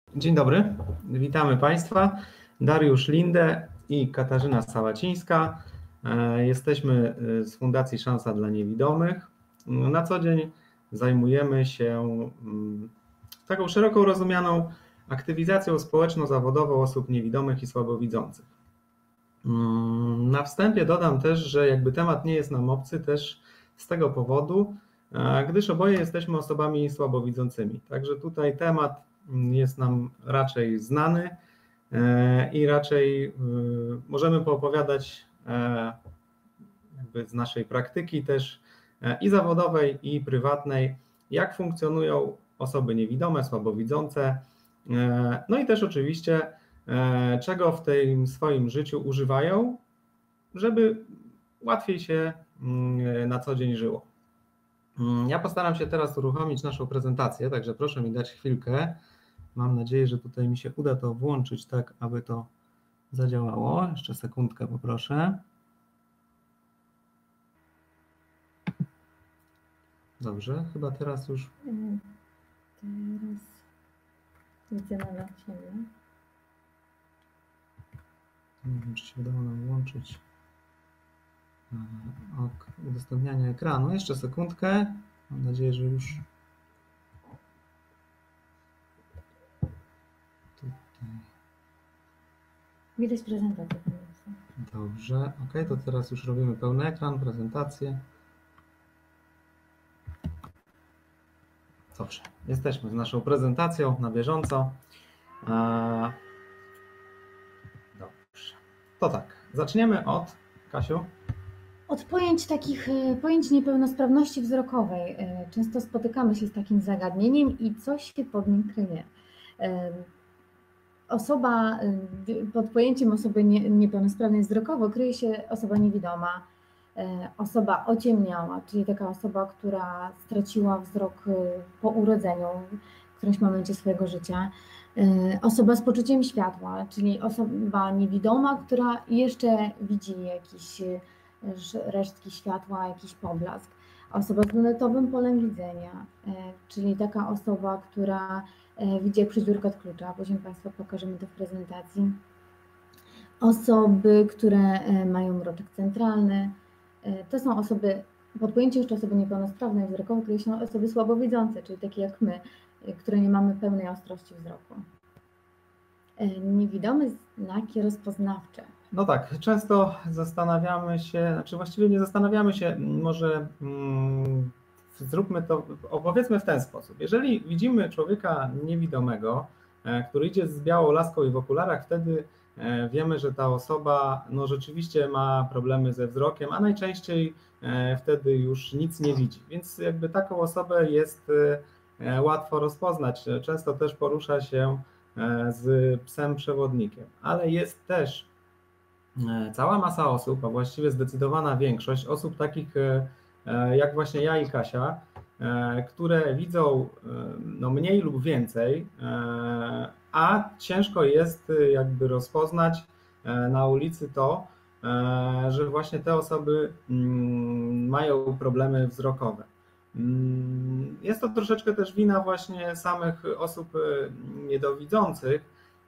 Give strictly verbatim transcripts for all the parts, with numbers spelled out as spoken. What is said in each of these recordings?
Dzień dobry, witamy Państwa. Dariusz Lindę i Katarzyna Sałacińska. Jesteśmy z Fundacji Szansa dla Niewidomych. Na co dzień zajmujemy się taką szeroko rozumianą aktywizacją społeczno-zawodową osób niewidomych i słabowidzących. Na wstępie dodam też, że jakby temat nie jest nam obcy też z tego powodu, gdyż oboje jesteśmy osobami słabowidzącymi. Także tutaj temat jest nam raczej znany i raczej możemy poopowiadać jakby z naszej praktyki też i zawodowej, i prywatnej, jak funkcjonują osoby niewidome, słabowidzące, no i też oczywiście czego w tym swoim życiu używają, żeby łatwiej się na co dzień żyło. Ja postaram się teraz uruchomić naszą prezentację, także proszę mi dać chwilkę. Mam nadzieję, że tutaj mi się uda to włączyć tak, aby to zadziałało. Jeszcze sekundkę poproszę. Dobrze, chyba teraz już... Teraz widzę na ciebie. Nie wiem, czy się udało nam włączyć udostępnianie ekranu. Jeszcze sekundkę. Mam nadzieję, że już... Widać prezentację. Dobrze, ok, to teraz już robimy pełny ekran, prezentację. Dobrze, jesteśmy z naszą prezentacją na bieżąco. Dobrze, to tak, zaczniemy od, Kasiu? Od pojęć takich, pojęć niepełnosprawności wzrokowej. Często spotykamy się z takim zagadnieniem i coś się pod nim kryje. Osoba, pod pojęciem osoby niepełnosprawnej wzrokowo kryje się osoba niewidoma, osoba ociemniała, czyli taka osoba, która straciła wzrok po urodzeniu w którymś momencie swojego życia, osoba z poczuciem światła, czyli osoba niewidoma, która jeszcze widzi jakieś resztki światła, jakiś poblask, osoba z lunetowym polem widzenia, czyli taka osoba, która widzi jak przeźwiórka od klucza, później Państwu pokażemy to w prezentacji. Osoby, które mają mroczek centralny, to są osoby, pod pojęciem jeszcze osoby niepełnosprawne wzrokowo kryje się osoby słabowidzące, czyli takie jak my, które nie mamy pełnej ostrości wzroku. Niewidome znaki rozpoznawcze. No tak, często zastanawiamy się, znaczy właściwie nie zastanawiamy się, może hmm, zróbmy to, opowiedzmy w ten sposób. Jeżeli widzimy człowieka niewidomego, który idzie z białą laską i w okularach, wtedy wiemy, że ta osoba no, rzeczywiście ma problemy ze wzrokiem, a najczęściej wtedy już nic nie widzi. Więc jakby taką osobę jest łatwo rozpoznać. Często też porusza się z psem przewodnikiem, ale jest też cała masa osób, a właściwie zdecydowana większość osób takich jak właśnie ja i Kasia, które widzą no, mniej lub więcej, a ciężko jest jakby rozpoznać na ulicy to, że właśnie te osoby mają problemy wzrokowe. Jest to troszeczkę też wina właśnie samych osób niedowidzących,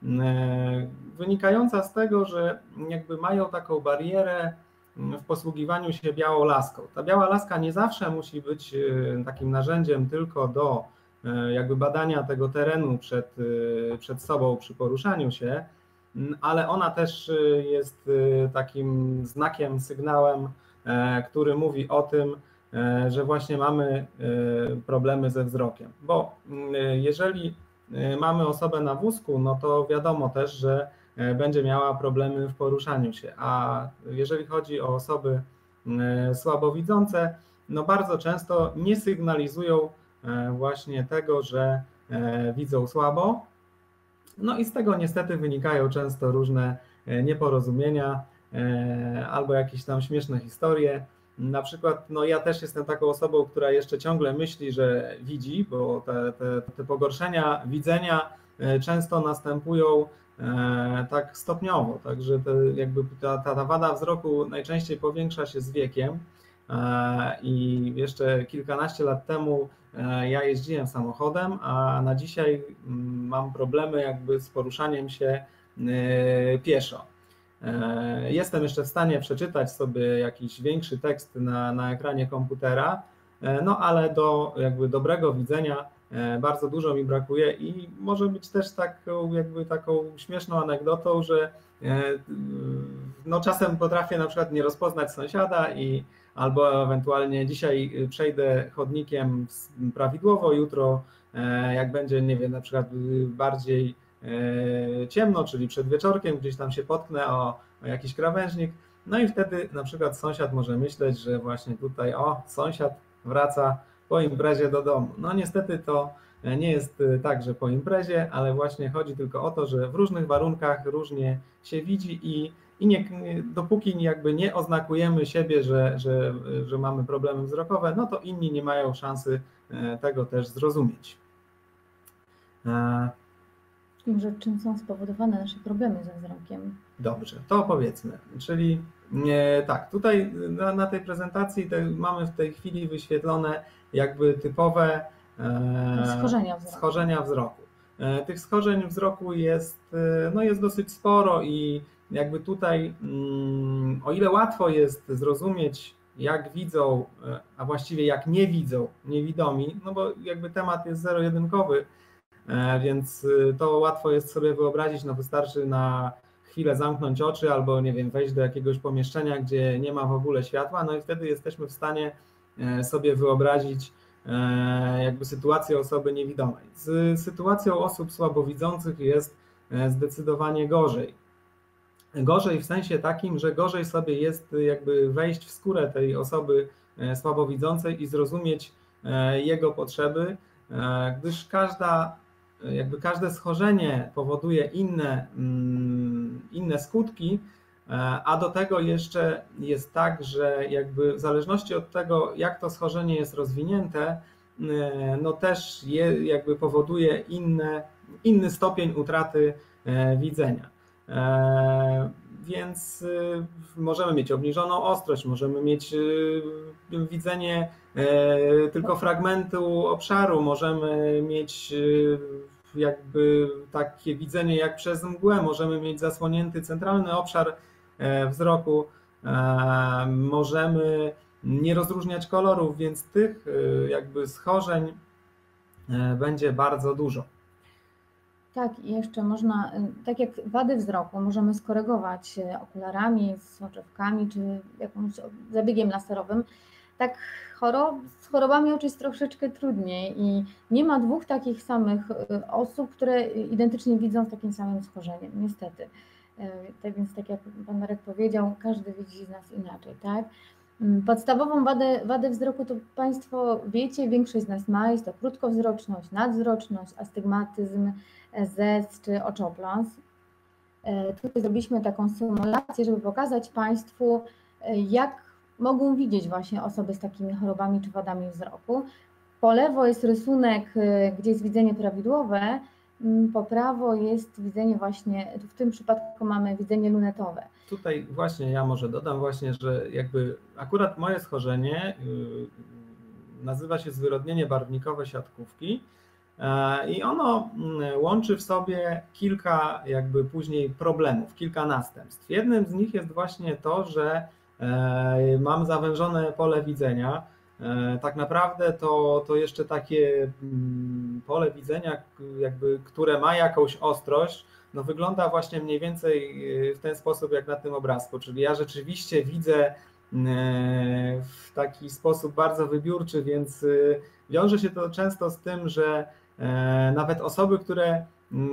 wynikająca z tego, że jakby mają taką barierę w posługiwaniu się białą laską. Ta biała laska nie zawsze musi być takim narzędziem tylko do jakby badania tego terenu przed, przed sobą przy poruszaniu się, ale ona też jest takim znakiem, sygnałem, który mówi o tym, że właśnie mamy problemy ze wzrokiem. Bo jeżeli mamy osobę na wózku, no to wiadomo też, że będzie miała problemy w poruszaniu się, a jeżeli chodzi o osoby słabowidzące, no bardzo często nie sygnalizują właśnie tego, że widzą słabo, no i z tego niestety wynikają często różne nieporozumienia albo jakieś tam śmieszne historie. Na przykład no ja też jestem taką osobą, która jeszcze ciągle myśli, że widzi, bo te, te, te pogorszenia widzenia często następują tak stopniowo, także to jakby ta, ta, ta wada wzroku najczęściej powiększa się z wiekiem i jeszcze kilkanaście lat temu ja jeździłem samochodem, a na dzisiaj mam problemy jakby z poruszaniem się pieszo. Jestem jeszcze w stanie przeczytać sobie jakiś większy tekst na, na ekranie komputera, no ale do jakby dobrego widzenia bardzo dużo mi brakuje i może być też taką, jakby taką śmieszną anegdotą, że no czasem potrafię na przykład nie rozpoznać sąsiada i albo ewentualnie dzisiaj przejdę chodnikiem prawidłowo, jutro jak będzie, nie wiem, na przykład bardziej ciemno, czyli przed wieczorkiem, gdzieś tam się potknę o, o jakiś krawężnik, no i wtedy na przykład sąsiad może myśleć, że właśnie tutaj o, sąsiad wraca po imprezie do domu. No niestety to nie jest tak, że po imprezie, ale właśnie chodzi tylko o to, że w różnych warunkach różnie się widzi i, i nie, dopóki jakby nie oznakujemy siebie, że, że, że mamy problemy wzrokowe, no to inni nie mają szansy tego też zrozumieć. Może czym są spowodowane nasze problemy ze wzrokiem? Dobrze, to powiedzmy. Czyli nie, tak, tutaj na, na tej prezentacji te, mamy w tej chwili wyświetlone jakby typowe e, schorzenia wzroku. schorzenia wzroku. E, tych schorzeń wzroku jest, no jest dosyć sporo i jakby tutaj, mm, o ile łatwo jest zrozumieć, jak widzą, a właściwie jak nie widzą niewidomi, no bo jakby temat jest zero-jedynkowy, więc to łatwo jest sobie wyobrazić, no wystarczy na chwilę zamknąć oczy albo, nie wiem, wejść do jakiegoś pomieszczenia, gdzie nie ma w ogóle światła, no i wtedy jesteśmy w stanie sobie wyobrazić jakby sytuację osoby niewidomej. Z sytuacją osób słabowidzących jest zdecydowanie gorzej. Gorzej w sensie takim, że gorzej sobie jest jakby wejść w skórę tej osoby słabowidzącej i zrozumieć jego potrzeby, gdyż każda jakby każde schorzenie powoduje inne, inne skutki, a do tego jeszcze jest tak, że jakby w zależności od tego, jak to schorzenie jest rozwinięte, no też je jakby powoduje inne, inny stopień utraty widzenia. Więc możemy mieć obniżoną ostrość, możemy mieć widzenie tylko fragmentu obszaru, możemy mieć jakby takie widzenie jak przez mgłę, możemy mieć zasłonięty centralny obszar wzroku, możemy nie rozróżniać kolorów, więc tych jakby schorzeń będzie bardzo dużo. Tak, i jeszcze można, tak jak wady wzroku możemy skorygować okularami, soczewkami czy jakimś zabiegiem laserowym, tak chorob, z chorobami oczu jest troszeczkę trudniej i nie ma dwóch takich samych osób, które identycznie widzą z takim samym schorzeniem, niestety. Tak więc, tak jak Pan Marek powiedział, każdy widzi z nas inaczej, tak? Podstawową wadę, wadę wzroku to Państwo wiecie, większość z nas ma, jest to krótkowzroczność, nadzwroczność, astygmatyzm, zez czy oczopląs. Tutaj zrobiliśmy taką symulację, żeby pokazać Państwu, jak mogą widzieć właśnie osoby z takimi chorobami czy wadami wzroku. Po lewo jest rysunek, gdzie jest widzenie prawidłowe, po prawo jest widzenie właśnie, w tym przypadku mamy widzenie lunetowe. Tutaj właśnie ja może dodam właśnie, że jakby akurat moje schorzenie nazywa się zwyrodnienie barwnikowe siatkówki i ono łączy w sobie kilka jakby później problemów, kilka następstw. Jednym z nich jest właśnie to, że mam zawężone pole widzenia. Tak naprawdę to, to jeszcze takie pole widzenia, jakby, które ma jakąś ostrość, no wygląda właśnie mniej więcej w ten sposób jak na tym obrazku, czyli ja rzeczywiście widzę w taki sposób bardzo wybiórczy, więc wiąże się to często z tym, że nawet osoby, które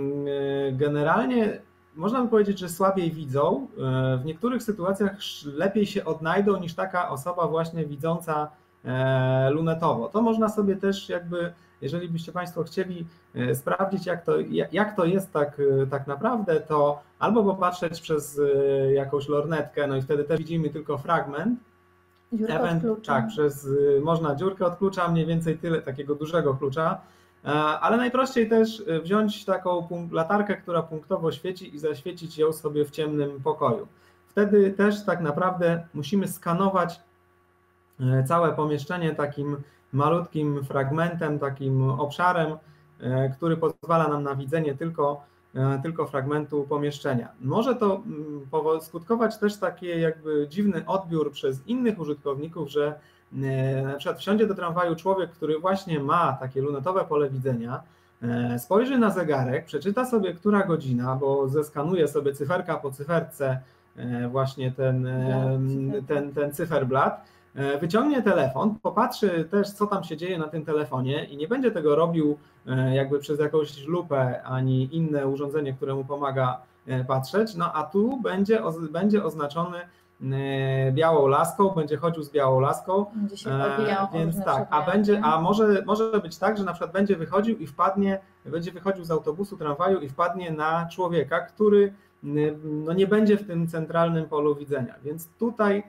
generalnie można by powiedzieć, że słabiej widzą, w niektórych sytuacjach lepiej się odnajdą niż taka osoba właśnie widząca lunetowo. To można sobie też jakby, jeżeli byście Państwo chcieli sprawdzić, jak to, jak to jest tak, tak naprawdę, to albo popatrzeć przez jakąś lornetkę, no i wtedy też widzimy tylko fragment. Dziurkę od klucza. Tak, przez, można dziurkę od klucza, mniej więcej tyle, takiego dużego klucza, ale najprościej też wziąć taką latarkę, która punktowo świeci i zaświecić ją sobie w ciemnym pokoju. Wtedy też tak naprawdę musimy skanować całe pomieszczenie takim malutkim fragmentem, takim obszarem, który pozwala nam na widzenie tylko, tylko fragmentu pomieszczenia. Może to skutkować też taki jakby dziwny odbiór przez innych użytkowników, że na przykład wsiądzie do tramwaju człowiek, który właśnie ma takie lunetowe pole widzenia, spojrzy na zegarek, przeczyta sobie, która godzina, bo zeskanuje sobie cyferka po cyferce właśnie ten, ten, ten cyferblat, wyciągnie telefon, popatrzy też, co tam się dzieje na tym telefonie i nie będzie tego robił jakby przez jakąś lupę ani inne urządzenie, które mu pomaga patrzeć, no a tu będzie, będzie oznaczony białą laską, będzie chodził z białą laską, będzie się odbijał, więc tak, a będzie, a może, może być tak, że na przykład będzie wychodził i wpadnie, będzie wychodził z autobusu, tramwaju i wpadnie na człowieka, który no nie będzie w tym centralnym polu widzenia, więc tutaj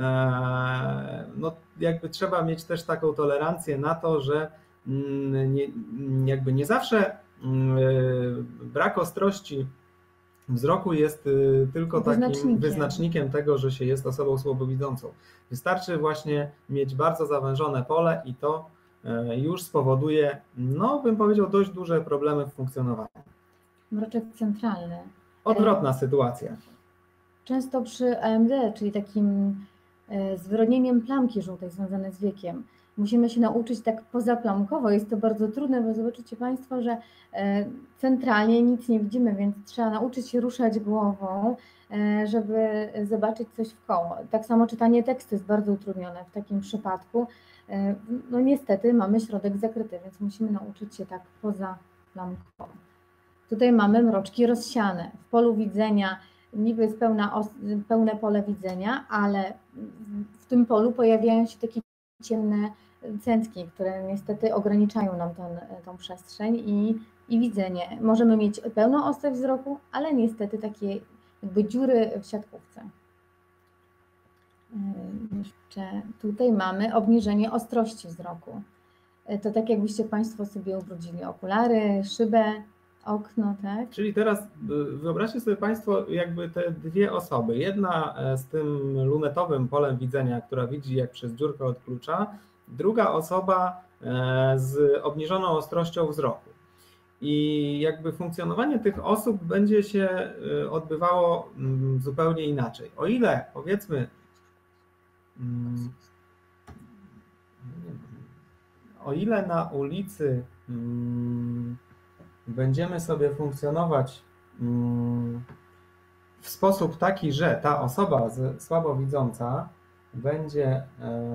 no jakby trzeba mieć też taką tolerancję na to, że nie, jakby nie zawsze brak ostrości wzroku jest tylko takim wyznacznikiem tego, że się jest osobą słabowidzącą. Wystarczy właśnie mieć bardzo zawężone pole i to już spowoduje, no bym powiedział, dość duże problemy w funkcjonowaniu. Mroczek centralny. Odwrotna sytuacja. Często przy A M D, czyli takim zwronieniem plamki żółtej związane z wiekiem, musimy się nauczyć tak pozaplamkowo. Jest to bardzo trudne, bo zobaczycie Państwo, że centralnie nic nie widzimy, więc trzeba nauczyć się ruszać głową, żeby zobaczyć coś w koło. Tak samo czytanie tekstu jest bardzo utrudnione w takim przypadku. No niestety mamy środek zakryty, więc musimy nauczyć się tak pozaplamkowo. Tutaj mamy mroczki rozsiane. W polu widzenia niby jest pełna, pełne pole widzenia, ale w tym polu pojawiają się takie ciemne cętki, które niestety ograniczają nam ten, tą przestrzeń i, i widzenie. Możemy mieć pełną ostrość wzroku, ale niestety takie jakby dziury w siatkówce. Jeszcze tutaj mamy obniżenie ostrości wzroku. To tak jakbyście Państwo sobie ubrudzili okulary, szybę, okno, tak? Czyli teraz wyobraźcie sobie Państwo jakby te dwie osoby. Jedna z tym lunetowym polem widzenia, która widzi jak przez dziurkę od klucza, druga osoba z obniżoną ostrością wzroku. I jakby funkcjonowanie tych osób będzie się odbywało zupełnie inaczej. O ile powiedzmy, o ile na ulicy będziemy sobie funkcjonować w sposób taki, że ta osoba słabowidząca będzie,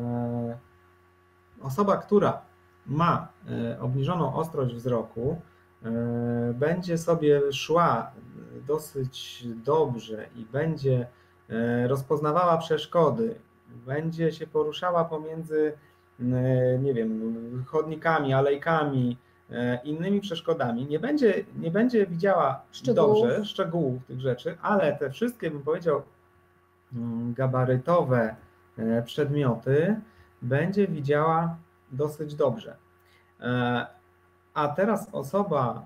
osoba, która ma obniżoną ostrość wzroku, będzie sobie szła dosyć dobrze i będzie rozpoznawała przeszkody, będzie się poruszała pomiędzy, nie wiem, chodnikami, alejkami, innymi przeszkodami, nie będzie, nie będzie widziała szczegółów. dobrze szczegółów tych rzeczy, ale te wszystkie, bym powiedział, gabarytowe przedmioty będzie widziała dosyć dobrze. A teraz osoba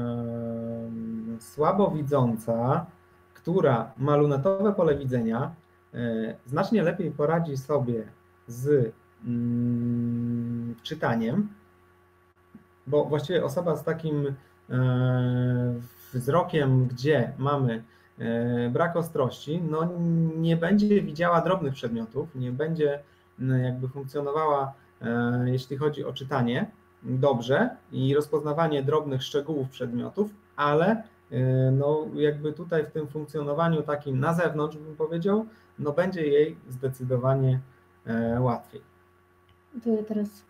słabowidząca, która ma lunetowe pole widzenia, znacznie lepiej poradzi sobie z czytaniem, bo właściwie osoba z takim wzrokiem, gdzie mamy brak ostrości, no nie będzie widziała drobnych przedmiotów, nie będzie jakby funkcjonowała, jeśli chodzi o czytanie, dobrze i rozpoznawanie drobnych szczegółów przedmiotów, ale no jakby tutaj w tym funkcjonowaniu takim na zewnątrz, bym powiedział, no będzie jej zdecydowanie łatwiej. To ja teraz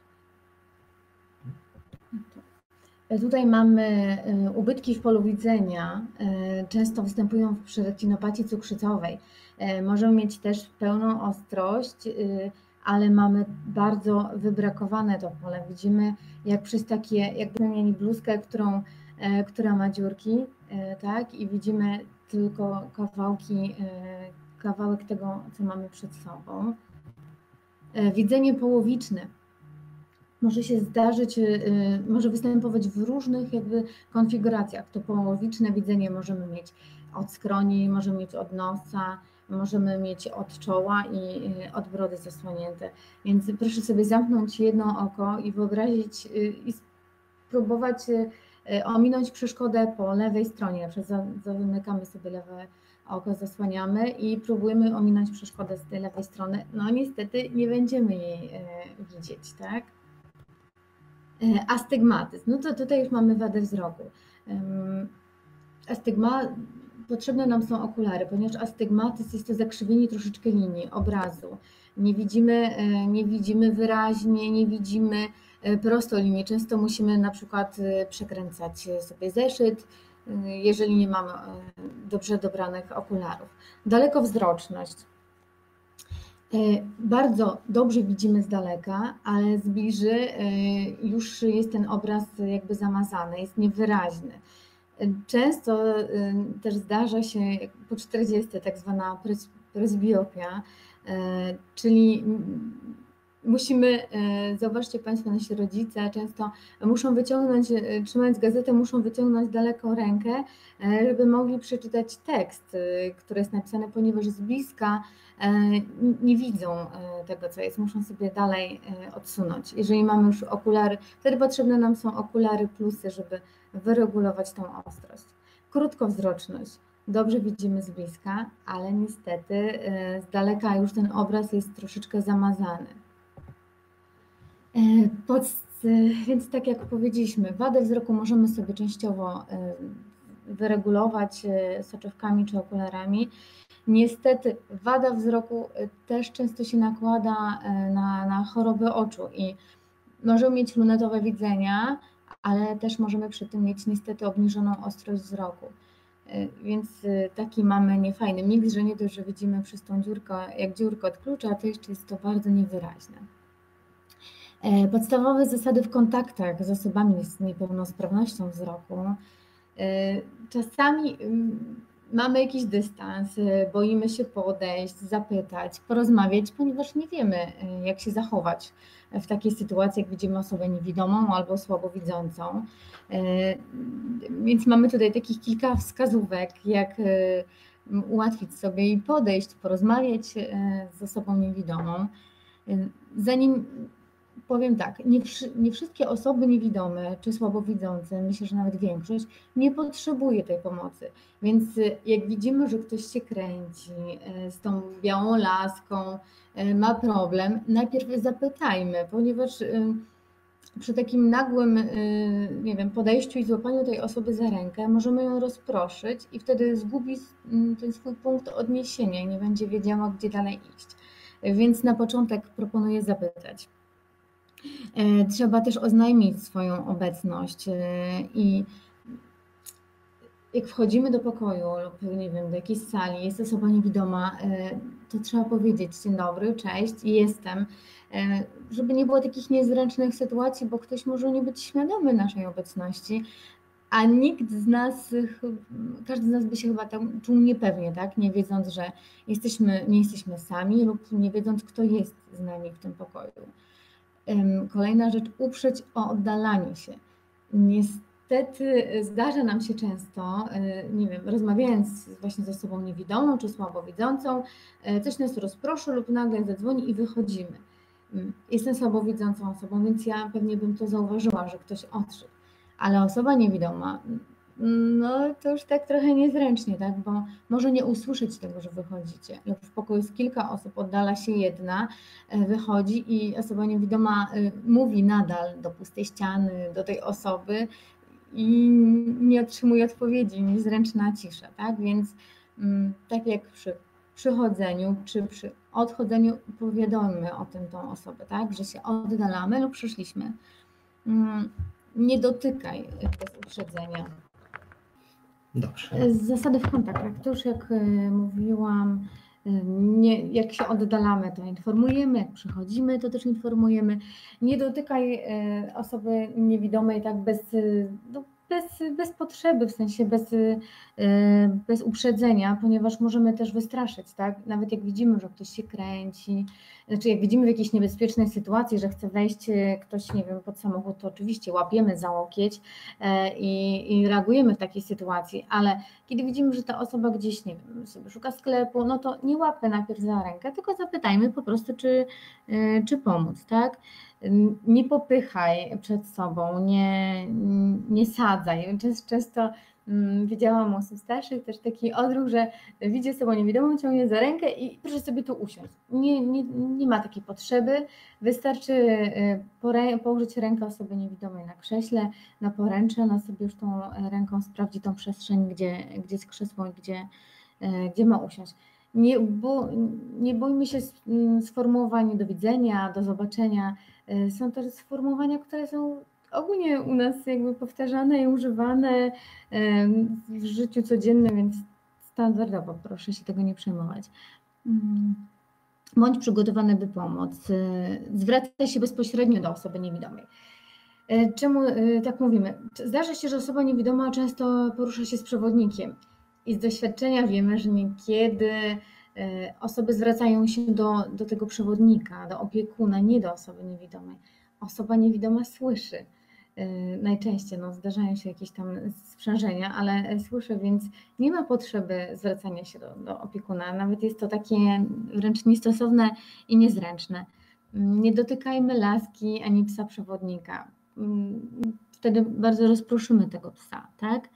Tutaj mamy ubytki w polu widzenia, często występują przy retinopatii cukrzycowej. Możemy mieć też pełną ostrość, ale mamy bardzo wybrakowane to pole. Widzimy jak przez takie, jakbyśmy mieli bluzkę, którą, która ma dziurki, tak, i widzimy tylko kawałki, kawałek tego, co mamy przed sobą. Widzenie połowiczne może się zdarzyć, może występować w różnych jakby konfiguracjach. To połowiczne widzenie możemy mieć od skroni, możemy mieć od nosa, możemy mieć od czoła i od brody zasłonięte. Więc proszę sobie zamknąć jedno oko i wyobrazić i spróbować ominąć przeszkodę po lewej stronie. Na przykład zamykamy sobie lewe oko, zasłaniamy i próbujemy ominąć przeszkodę z tej lewej strony. No niestety nie będziemy jej widzieć, tak? Astygmatyzm. No to tutaj już mamy wadę wzroku. Astygma, potrzebne nam są okulary, ponieważ astygmatyzm jest to zakrzywienie troszeczkę linii obrazu. Nie widzimy, nie widzimy wyraźnie, nie widzimy prosto linii. Często musimy na przykład przekręcać sobie zeszyt, jeżeli nie mamy dobrze dobranych okularów. Dalekowzroczność. Bardzo dobrze widzimy z daleka, ale z bliży już jest ten obraz jakby zamazany, jest niewyraźny. Często też zdarza się po czterdziestce tak zwana presbiopia, czyli musimy, zobaczcie Państwo, nasi rodzice często muszą wyciągnąć, trzymając gazetę, muszą wyciągnąć daleko rękę, żeby mogli przeczytać tekst, który jest napisany, ponieważ z bliska nie widzą tego, co jest, muszą sobie dalej odsunąć. Jeżeli mamy już okulary, wtedy potrzebne nam są okulary plusy, żeby wyregulować tą ostrość. Krótkowzroczność. Dobrze widzimy z bliska, ale niestety z daleka już ten obraz jest troszeczkę zamazany. Pod, więc tak jak powiedzieliśmy, wadę wzroku możemy sobie częściowo wyregulować soczewkami czy okularami. Niestety wada wzroku też często się nakłada na, na chorobę oczu i możemy mieć lunetowe widzenia, ale też możemy przy tym mieć niestety obniżoną ostrość wzroku. Więc taki mamy niefajny miks, że nie dość, że widzimy przez tą dziurkę, jak dziurkę od klucza, a to jeszcze jest to bardzo niewyraźne. Podstawowe zasady w kontaktach z osobami z niepełnosprawnością wzroku. Czasami mamy jakiś dystans, boimy się podejść, zapytać, porozmawiać, ponieważ nie wiemy, jak się zachować w takiej sytuacji, jak widzimy osobę niewidomą albo słabowidzącą. Więc mamy tutaj takich kilka wskazówek, jak ułatwić sobie i podejść, porozmawiać z osobą niewidomą. Zanim powiem tak, nie, nie wszystkie osoby niewidome czy słabowidzące, myślę, że nawet większość, nie potrzebuje tej pomocy. Więc jak widzimy, że ktoś się kręci z tą białą laską, ma problem, najpierw zapytajmy, ponieważ przy takim nagłym, nie wiem, podejściu i złapaniu tej osoby za rękę możemy ją rozproszyć i wtedy zgubi ten swój punkt odniesienia i nie będzie wiedziała, gdzie dalej iść. Więc na początek proponuję zapytać. Trzeba też oznajmić swoją obecność i jak wchodzimy do pokoju lub nie wiem, do jakiejś sali, jest osoba niewidoma, to trzeba powiedzieć dzień dobry, cześć, jestem, żeby nie było takich niezręcznych sytuacji, bo ktoś może nie być świadomy naszej obecności, a nikt z nas, każdy z nas by się chyba tam czuł niepewnie, tak? Nie wiedząc, że jesteśmy, nie jesteśmy sami lub nie wiedząc, kto jest z nami w tym pokoju. Kolejna rzecz, uprzeć o oddalanie się. Niestety zdarza nam się często, nie wiem, rozmawiając właśnie z osobą niewidomą czy słabowidzącą, coś nas rozproszy lub nagle zadzwoni i wychodzimy. Jestem słabowidzącą osobą, więc ja pewnie bym to zauważyła, że ktoś odszedł. Ale osoba niewidoma, no to już tak trochę niezręcznie, tak? Bo może nie usłyszeć tego, że wychodzicie. Lub w pokoju jest kilka osób, oddala się jedna, wychodzi i osoba niewidoma mówi nadal do pustej ściany, do tej osoby i nie otrzymuje odpowiedzi, niezręczna cisza, tak? Więc tak jak przy przychodzeniu czy przy odchodzeniu powiadommy o tym tą osobę, tak? Że się oddalamy lub przyszliśmy. Nie dotykaj bez uprzedzenia. Dobrze. Zasady w kontaktach. To już jak mówiłam, nie, jak się oddalamy, to informujemy, jak przychodzimy, to też informujemy. Nie dotykaj osoby niewidomej tak bez, no, bez, bez potrzeby, w sensie bez, bez uprzedzenia, ponieważ możemy też wystraszyć, tak? Nawet jak widzimy, że ktoś się kręci, znaczy jak widzimy w jakiejś niebezpiecznej sytuacji, że chce wejść ktoś, nie wiem, pod samochód, to oczywiście łapiemy za łokieć i, i reagujemy w takiej sytuacji, ale kiedy widzimy, że ta osoba gdzieś, nie wiem, sobie szuka sklepu, no to nie łapmy najpierw za rękę, tylko zapytajmy po prostu, czy, czy pomóc, tak? Nie popychaj przed sobą, nie, nie sadzaj. Często widziałam osób starszych też taki odruch, że widzi osobę niewidomą, ciągnie za rękę i proszę sobie tu usiąść. Nie, nie, nie ma takiej potrzeby, wystarczy położyć rękę osoby niewidomej na krześle, na poręcze, ona sobie już tą ręką sprawdzi tą przestrzeń, gdzie, gdzie jest krzesło i gdzie, gdzie ma usiąść. Nie, bo, nie bójmy się sformułowań do widzenia, do zobaczenia. Są to sformułowania, które są ogólnie u nas jakby powtarzane i używane w życiu codziennym, więc standardowo, proszę się tego nie przejmować. Bądź przygotowany, by pomóc. Zwracaj się bezpośrednio do osoby niewidomej. Czemu tak mówimy? Zdarza się, że osoba niewidoma często porusza się z przewodnikiem i z doświadczenia wiemy, że niekiedy osoby zwracają się do, do tego przewodnika, do opiekuna, nie do osoby niewidomej. Osoba niewidoma słyszy. Najczęściej no, zdarzają się jakieś tam sprzężenia, ale słyszę, więc nie ma potrzeby zwracania się do, do opiekuna. Nawet jest to takie wręcz niestosowne i niezręczne. Nie dotykajmy laski ani psa przewodnika. Wtedy bardzo rozproszymy tego psa, tak?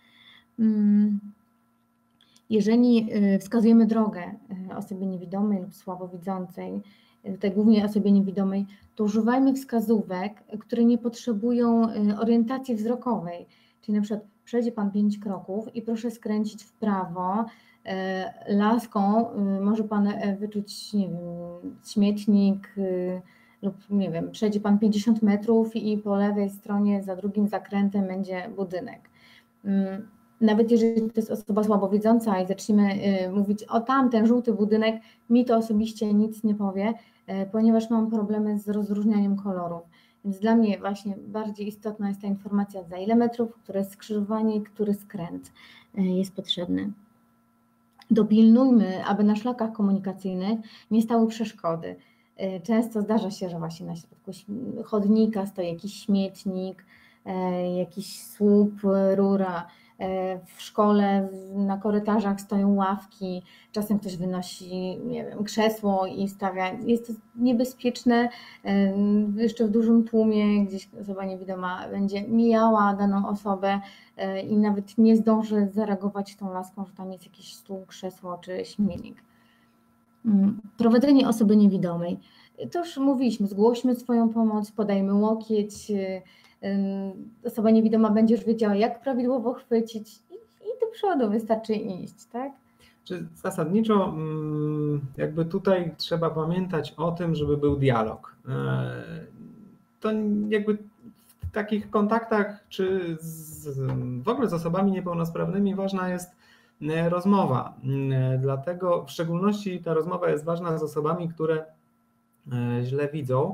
Jeżeli wskazujemy drogę osobie niewidomej lub słabowidzącej, tutaj głównie osobie niewidomej, to używajmy wskazówek, które nie potrzebują orientacji wzrokowej. Czyli na przykład przejdzie Pan pięć kroków i proszę skręcić w prawo, laską może Pan wyczuć, nie wiem, śmietnik lub nie wiem, przejdzie Pan pięćdziesiąt metrów i po lewej stronie za drugim zakrętem będzie budynek. Nawet jeżeli to jest osoba słabowidząca i zaczniemy mówić o tamten żółty budynek, mi to osobiście nic nie powie, ponieważ mam problemy z rozróżnianiem kolorów. Więc dla mnie właśnie bardziej istotna jest ta informacja, za ile metrów, które skrzyżowanie, który skręt jest potrzebny. Dopilnujmy, aby na szlakach komunikacyjnych nie stały przeszkody. Często zdarza się, że właśnie na środku chodnika stoi jakiś śmietnik, jakiś słup, rura. W szkole, na korytarzach stoją ławki, czasem ktoś wynosi, nie wiem, krzesło i stawia. Jest to niebezpieczne, jeszcze w dużym tłumie gdzieś osoba niewidoma będzie mijała daną osobę i nawet nie zdąży zareagować tą laską, że tam jest jakiś stół, krzesło czy śmietnik. Prowadzenie osoby niewidomej. To już mówiliśmy, zgłośmy swoją pomoc, podajmy łokieć, osoba niewidoma będzie już wiedziała, jak prawidłowo chwycić i, i do przodu wystarczy iść, tak? Czy zasadniczo jakby tutaj trzeba pamiętać o tym, żeby był dialog. To jakby w takich kontaktach, czy z, w ogóle z osobami niepełnosprawnymi ważna jest rozmowa. Dlatego w szczególności ta rozmowa jest ważna z osobami, które źle widzą,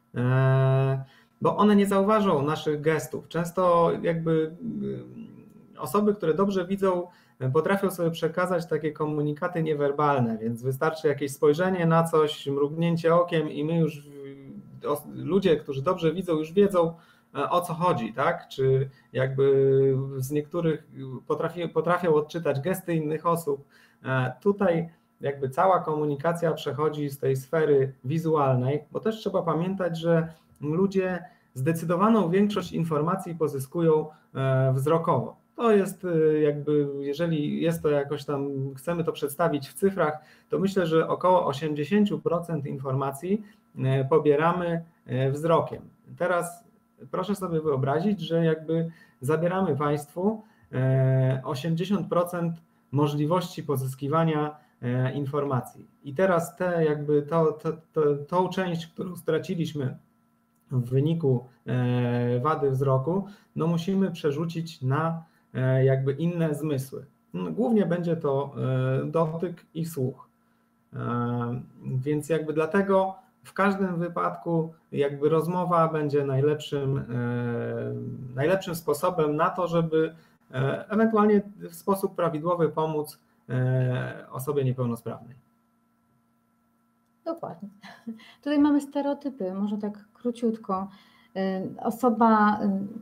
bo one nie zauważą naszych gestów. Często jakby osoby, które dobrze widzą, potrafią sobie przekazać takie komunikaty niewerbalne, więc wystarczy jakieś spojrzenie na coś, mrugnięcie okiem i my już, ludzie, którzy dobrze widzą, już wiedzą, o co chodzi, tak? Czy jakby z niektórych potrafi, potrafią odczytać gesty innych osób. Tutaj jakby cała komunikacja przechodzi z tej sfery wizualnej, bo też trzeba pamiętać, że ludzie zdecydowaną większość informacji pozyskują wzrokowo. To jest jakby, jeżeli jest to jakoś tam, chcemy to przedstawić w cyfrach, to myślę, że około osiemdziesiąt procent informacji pobieramy wzrokiem. Teraz proszę sobie wyobrazić, że jakby zabieramy Państwu osiemdziesiąt procent możliwości pozyskiwania informacji. I teraz te jakby to, to, to, tą część, którą straciliśmy w wyniku wady wzroku, no musimy przerzucić na jakby inne zmysły. Głównie będzie to dotyk i słuch. Więc jakby dlatego w każdym wypadku jakby rozmowa będzie najlepszym, najlepszym sposobem na to, żeby ewentualnie w sposób prawidłowy pomóc osobie niepełnosprawnej. Dokładnie. Tutaj mamy stereotypy, może tak króciutko. Osoba...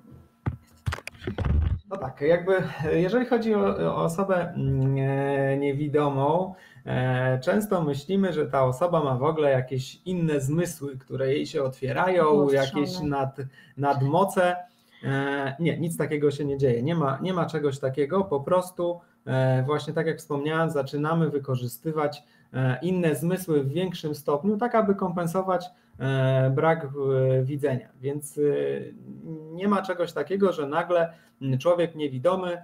No tak, jakby jeżeli chodzi o, o osobę niewidomą, często myślimy, że ta osoba ma w ogóle jakieś inne zmysły, które jej się otwierają, jakieś nad, nadmoce. Nie, nic takiego się nie dzieje. Nie ma, nie ma czegoś takiego, po prostu właśnie tak jak wspomniałem, zaczynamy wykorzystywać inne zmysły w większym stopniu, tak aby kompensować brak widzenia. Więc nie ma czegoś takiego, że nagle człowiek niewidomy,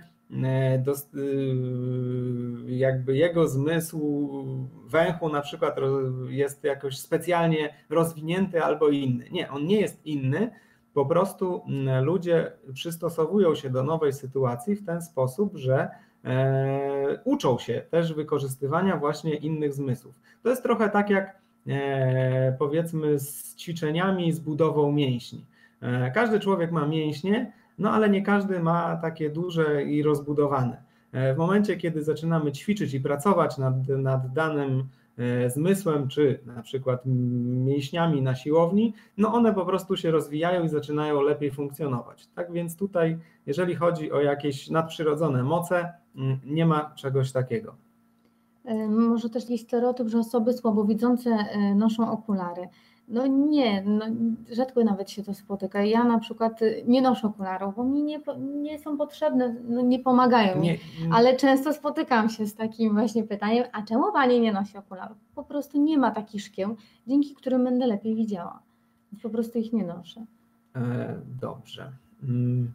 jakby jego zmysł węchu na przykład jest jakoś specjalnie rozwinięty albo inny. Nie, on nie jest inny, po prostu ludzie przystosowują się do nowej sytuacji w ten sposób, że uczą się też wykorzystywania właśnie innych zmysłów. To jest trochę tak jak powiedzmy z ćwiczeniami, z budową mięśni. Każdy człowiek ma mięśnie, no ale nie każdy ma takie duże i rozbudowane. W momencie, kiedy zaczynamy ćwiczyć i pracować nad, nad danym zmysłem, czy na przykład mięśniami na siłowni, no one po prostu się rozwijają i zaczynają lepiej funkcjonować. Tak więc tutaj, jeżeli chodzi o jakieś nadprzyrodzone moce, nie ma czegoś takiego. Może też jest stereotyp, że osoby słabowidzące noszą okulary. No nie, no rzadko nawet się to spotyka. Ja na przykład nie noszę okularów, bo mi nie, nie są potrzebne, no nie pomagają mi, nie, nie. Ale często spotykam się z takim właśnie pytaniem, a czemu Pani nie nosi okularów? Po prostu nie ma takich szkieł, dzięki którym będę lepiej widziała. Więc po prostu ich nie noszę. E, dobrze. Mm.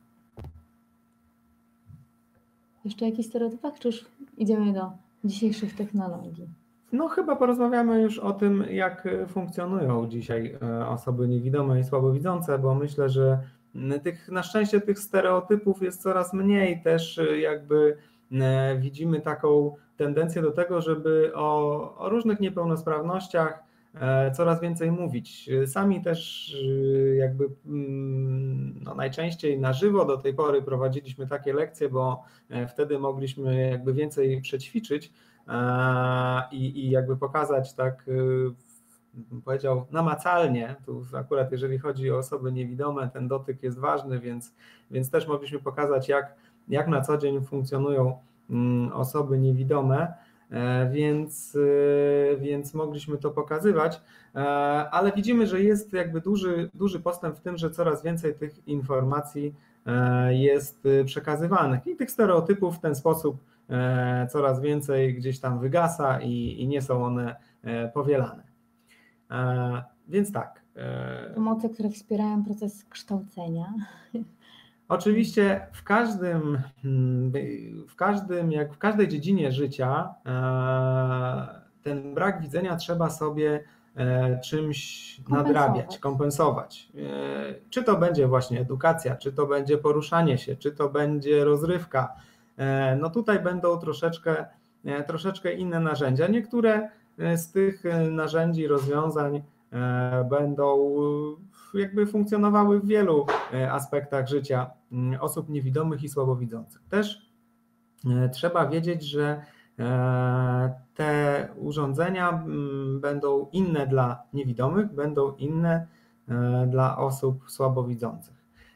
Jeszcze jakiś stereotypach, czy już idziemy do dzisiejszych technologii? No chyba porozmawiamy już o tym, jak funkcjonują dzisiaj osoby niewidome i słabowidzące, bo myślę, że tych, na szczęście tych stereotypów jest coraz mniej. Też jakby widzimy taką tendencję do tego, żeby o, o różnych niepełnosprawnościach coraz więcej mówić. Sami też jakby no najczęściej na żywo do tej pory prowadziliśmy takie lekcje, bo wtedy mogliśmy jakby więcej przećwiczyć i, i jakby pokazać tak, bym powiedział, namacalnie. Tu akurat jeżeli chodzi o osoby niewidome, ten dotyk jest ważny, więc, więc też mogliśmy pokazać, jak, jak na co dzień funkcjonują osoby niewidome. Więc, więc mogliśmy to pokazywać, ale widzimy, że jest jakby duży, duży postęp w tym, że coraz więcej tych informacji jest przekazywanych i tych stereotypów w ten sposób coraz więcej gdzieś tam wygasa i, i nie są one powielane. Więc tak. Pomoce, które wspierają proces kształcenia. Oczywiście w każdym, w każdym, jak w każdej dziedzinie życia ten brak widzenia trzeba sobie czymś kompensować. nadrabiać, kompensować. Czy to będzie właśnie edukacja, czy to będzie poruszanie się, czy to będzie rozrywka. No tutaj będą troszeczkę, troszeczkę inne narzędzia. Niektóre z tych narzędzi, rozwiązań będą jakby funkcjonowały w wielu aspektach życia osób niewidomych i słabowidzących. Też trzeba wiedzieć, że te urządzenia będą inne dla niewidomych, będą inne dla osób słabowidzących.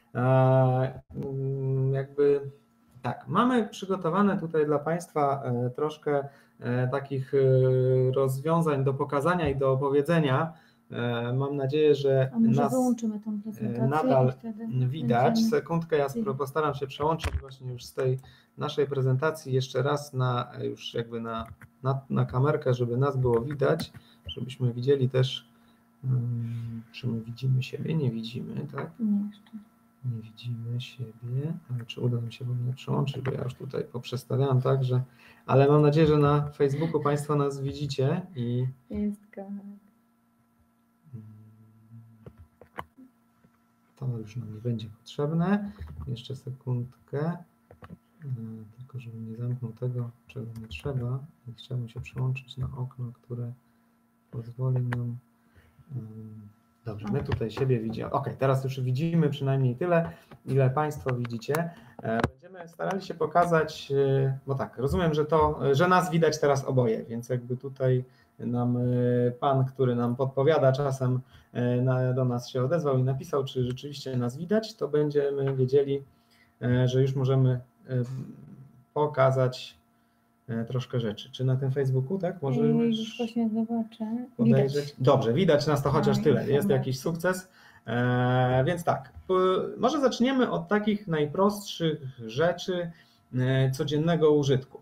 Jakby tak, mamy przygotowane tutaj dla Państwa troszkę takich rozwiązań do pokazania i do opowiedzenia. Mam nadzieję, że A może nas wyłączymy tą prezentację nadal i wtedy widać. będziemy... Sekundkę, ja postaram się przełączyć właśnie już z tej naszej prezentacji jeszcze raz na już jakby na, na, na kamerkę, żeby nas było widać, żebyśmy widzieli też, um, czy my widzimy siebie, nie widzimy, tak? Nie, jeszcze. Nie widzimy siebie, ale czy uda mi się w ogóle przełączyć, bo ja już tutaj poprzestawiałem tak, że, ale mam nadzieję, że na Facebooku Państwo nas widzicie i jest tak. To już nam nie będzie potrzebne. Jeszcze sekundkę, tylko żebym nie zamknął tego, czego nie trzeba. I chciałbym się przełączyć na okno, które pozwoli nam Dobrze, my tutaj siebie widzimy. Ok, teraz już widzimy przynajmniej tyle, ile Państwo widzicie. Będziemy starali się pokazać, bo tak, rozumiem, że to, że nas widać teraz oboje, więc jakby tutaj nam pan, który nam podpowiada czasem, do nas się odezwał i napisał, czy rzeczywiście nas widać, to będziemy wiedzieli, że już możemy pokazać troszkę rzeczy. Czy na tym Facebooku, tak? Może już właśnie zobaczę. podejrzeć? Widać. Dobrze, widać nas to chociaż A, tyle. Jest informacja. jakiś sukces. E, więc tak, p- może zaczniemy od takich najprostszych rzeczy e, codziennego użytku.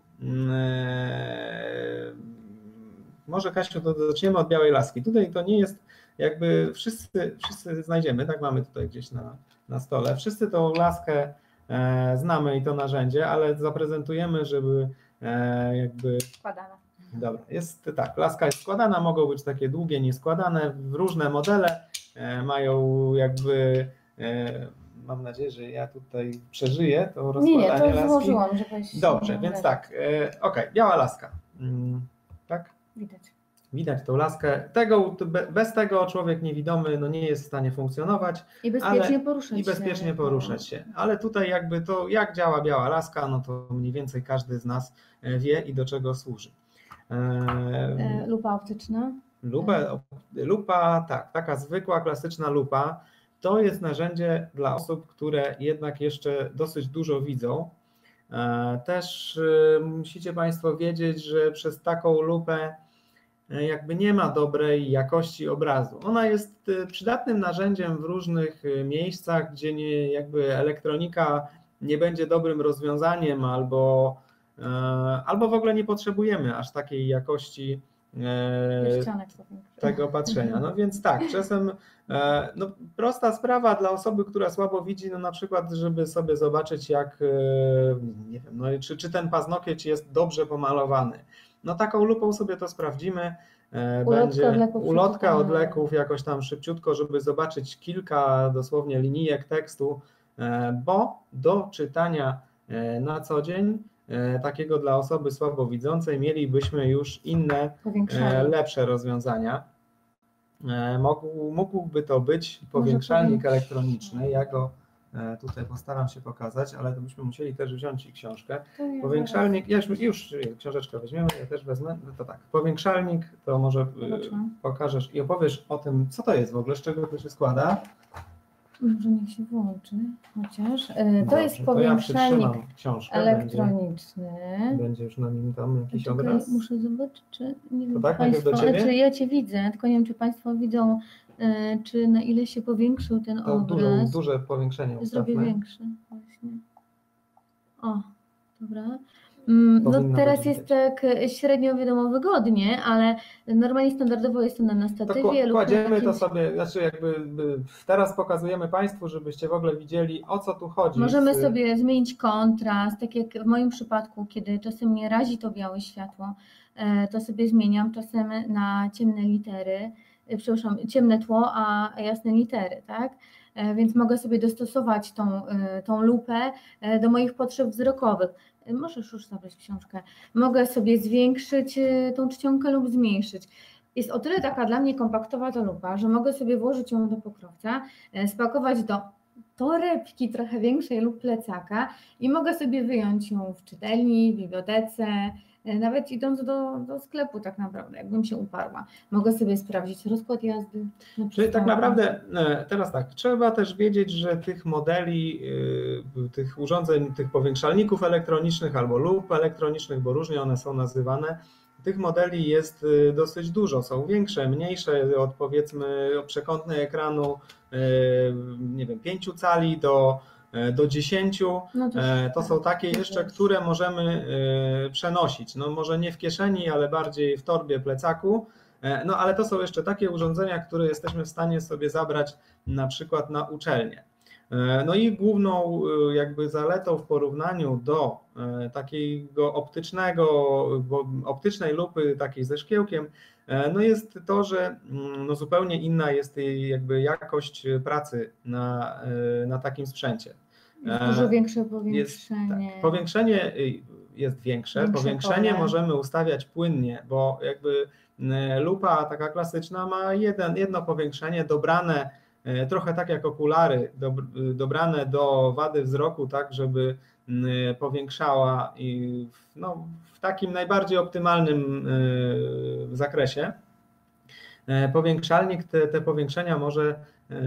E, może Kasiu, to zaczniemy od białej laski. Tutaj to nie jest jakby wszyscy, wszyscy znajdziemy, tak mamy tutaj gdzieś na, na stole. Wszyscy tą laskę e, znamy i to narzędzie, ale zaprezentujemy, żeby e, jakby... Składana. Dobra, jest tak, laska jest składana, mogą być takie długie, nieskładane, różne modele e, mają jakby, e, mam nadzieję, że ja tutaj przeżyję to rozkładanie Nie, nie, to już laski. złożyłam, żebyś... Dobrze, więc tak, e, ok, biała laska, mm, tak? Widać. Widać tą laskę, tego, bez tego człowiek niewidomy no, nie jest w stanie funkcjonować. I bezpiecznie ale, poruszać I bezpiecznie się. poruszać się, ale tutaj jakby to, jak działa biała laska, no to mniej więcej każdy z nas wie i do czego służy. E, lupa optyczna. Lupa, lupa, tak, taka zwykła, klasyczna lupa, to jest narzędzie dla osób, które jednak jeszcze dosyć dużo widzą. Też musicie Państwo wiedzieć, że przez taką lupę jakby nie ma dobrej jakości obrazu. Ona jest przydatnym narzędziem w różnych miejscach, gdzie nie, jakby elektronika nie będzie dobrym rozwiązaniem albo albo w ogóle nie potrzebujemy aż takiej jakości tego patrzenia. No więc tak, czasem no, prosta sprawa dla osoby, która słabo widzi, no na przykład, żeby sobie zobaczyć, jak nie wiem, no, czy, czy ten paznokieć jest dobrze pomalowany. No taką lupą sobie to sprawdzimy. Będzie ulotka, ulotka od leków jakoś tam szybciutko, żeby zobaczyć kilka dosłownie linijek tekstu, bo do czytania na co dzień takiego dla osoby słabowidzącej mielibyśmy już inne, lepsze rozwiązania. Mógł, mógłby to być powiększalnik elektroniczny. Ja go tutaj postaram się pokazać, ale to byśmy musieli też wziąć i książkę. Powiększalnik, ja już, już książeczkę weźmiemy, ja też wezmę. No to tak, powiększalnik, to może Zobaczmy. pokażesz i opowiesz o tym, co to jest w ogóle, z czego to się składa. Może niech się włączy, chociaż. To Dobrze, jest powiększalnik ja elektroniczny. Będzie, będzie już na nim tam jakiś Czekaj, obraz. Muszę zobaczyć, czy nie wiem, tak, Państwo, do ciebie? Czy ja Cię widzę, tylko nie wiem, czy Państwo widzą, czy na ile się powiększył ten to obraz. Duże, duże powiększenie ustawmy. Zrobię większe właśnie. O, dobra. No teraz jest tak średnio wiadomo wygodnie, ale normalnie standardowo jest to na statywie. To kładziemy to sobie, znaczy jakby teraz pokazujemy Państwu, żebyście w ogóle widzieli, o co tu chodzi. Możemy sobie zmienić kontrast, tak jak w moim przypadku, kiedy czasem mnie razi to białe światło, to sobie zmieniam czasem na ciemne litery, przepraszam, ciemne tło, a jasne litery, tak? Więc mogę sobie dostosować tą, tą lupę do moich potrzeb wzrokowych. Możesz już zabrać książkę. Mogę sobie zwiększyć tą czcionkę lub zmniejszyć. Jest o tyle taka dla mnie kompaktowa ta lupa, że mogę sobie włożyć ją do pokrowca, spakować do torebki trochę większej lub plecaka i mogę sobie wyjąć ją w czytelni, w bibliotece, nawet idąc do, do sklepu tak naprawdę, jakbym się uparła. Mogę sobie sprawdzić rozkład jazdy. Czyli tak naprawdę teraz tak, trzeba też wiedzieć, że tych modeli, tych urządzeń, tych powiększalników elektronicznych albo lup elektronicznych, bo różnie one są nazywane, tych modeli jest dosyć dużo, są większe, mniejsze, od powiedzmy przekątnej ekranu, nie wiem, pięciu cali do do dziesięciu, no to, to są takie jeszcze, które możemy przenosić, no może nie w kieszeni, ale bardziej w torbie, plecaku, no ale to są jeszcze takie urządzenia, które jesteśmy w stanie sobie zabrać na przykład na uczelnię. No i główną jakby zaletą w porównaniu do takiego optycznego, optycznej lupy takiej ze szkiełkiem, no jest to, że no zupełnie inna jest jej jakby jakość pracy na, na takim sprzęcie. Jest dużo większe powiększenie. Jest, tak, powiększenie jest większe. Większe Powiększenie pole. możemy ustawiać płynnie, bo jakby lupa taka klasyczna ma jeden, jedno powiększenie dobrane, trochę tak jak okulary, dobrane do wady wzroku, tak żeby powiększała i no, w takim najbardziej optymalnym zakresie. Powiększalnik, te, te powiększenia może,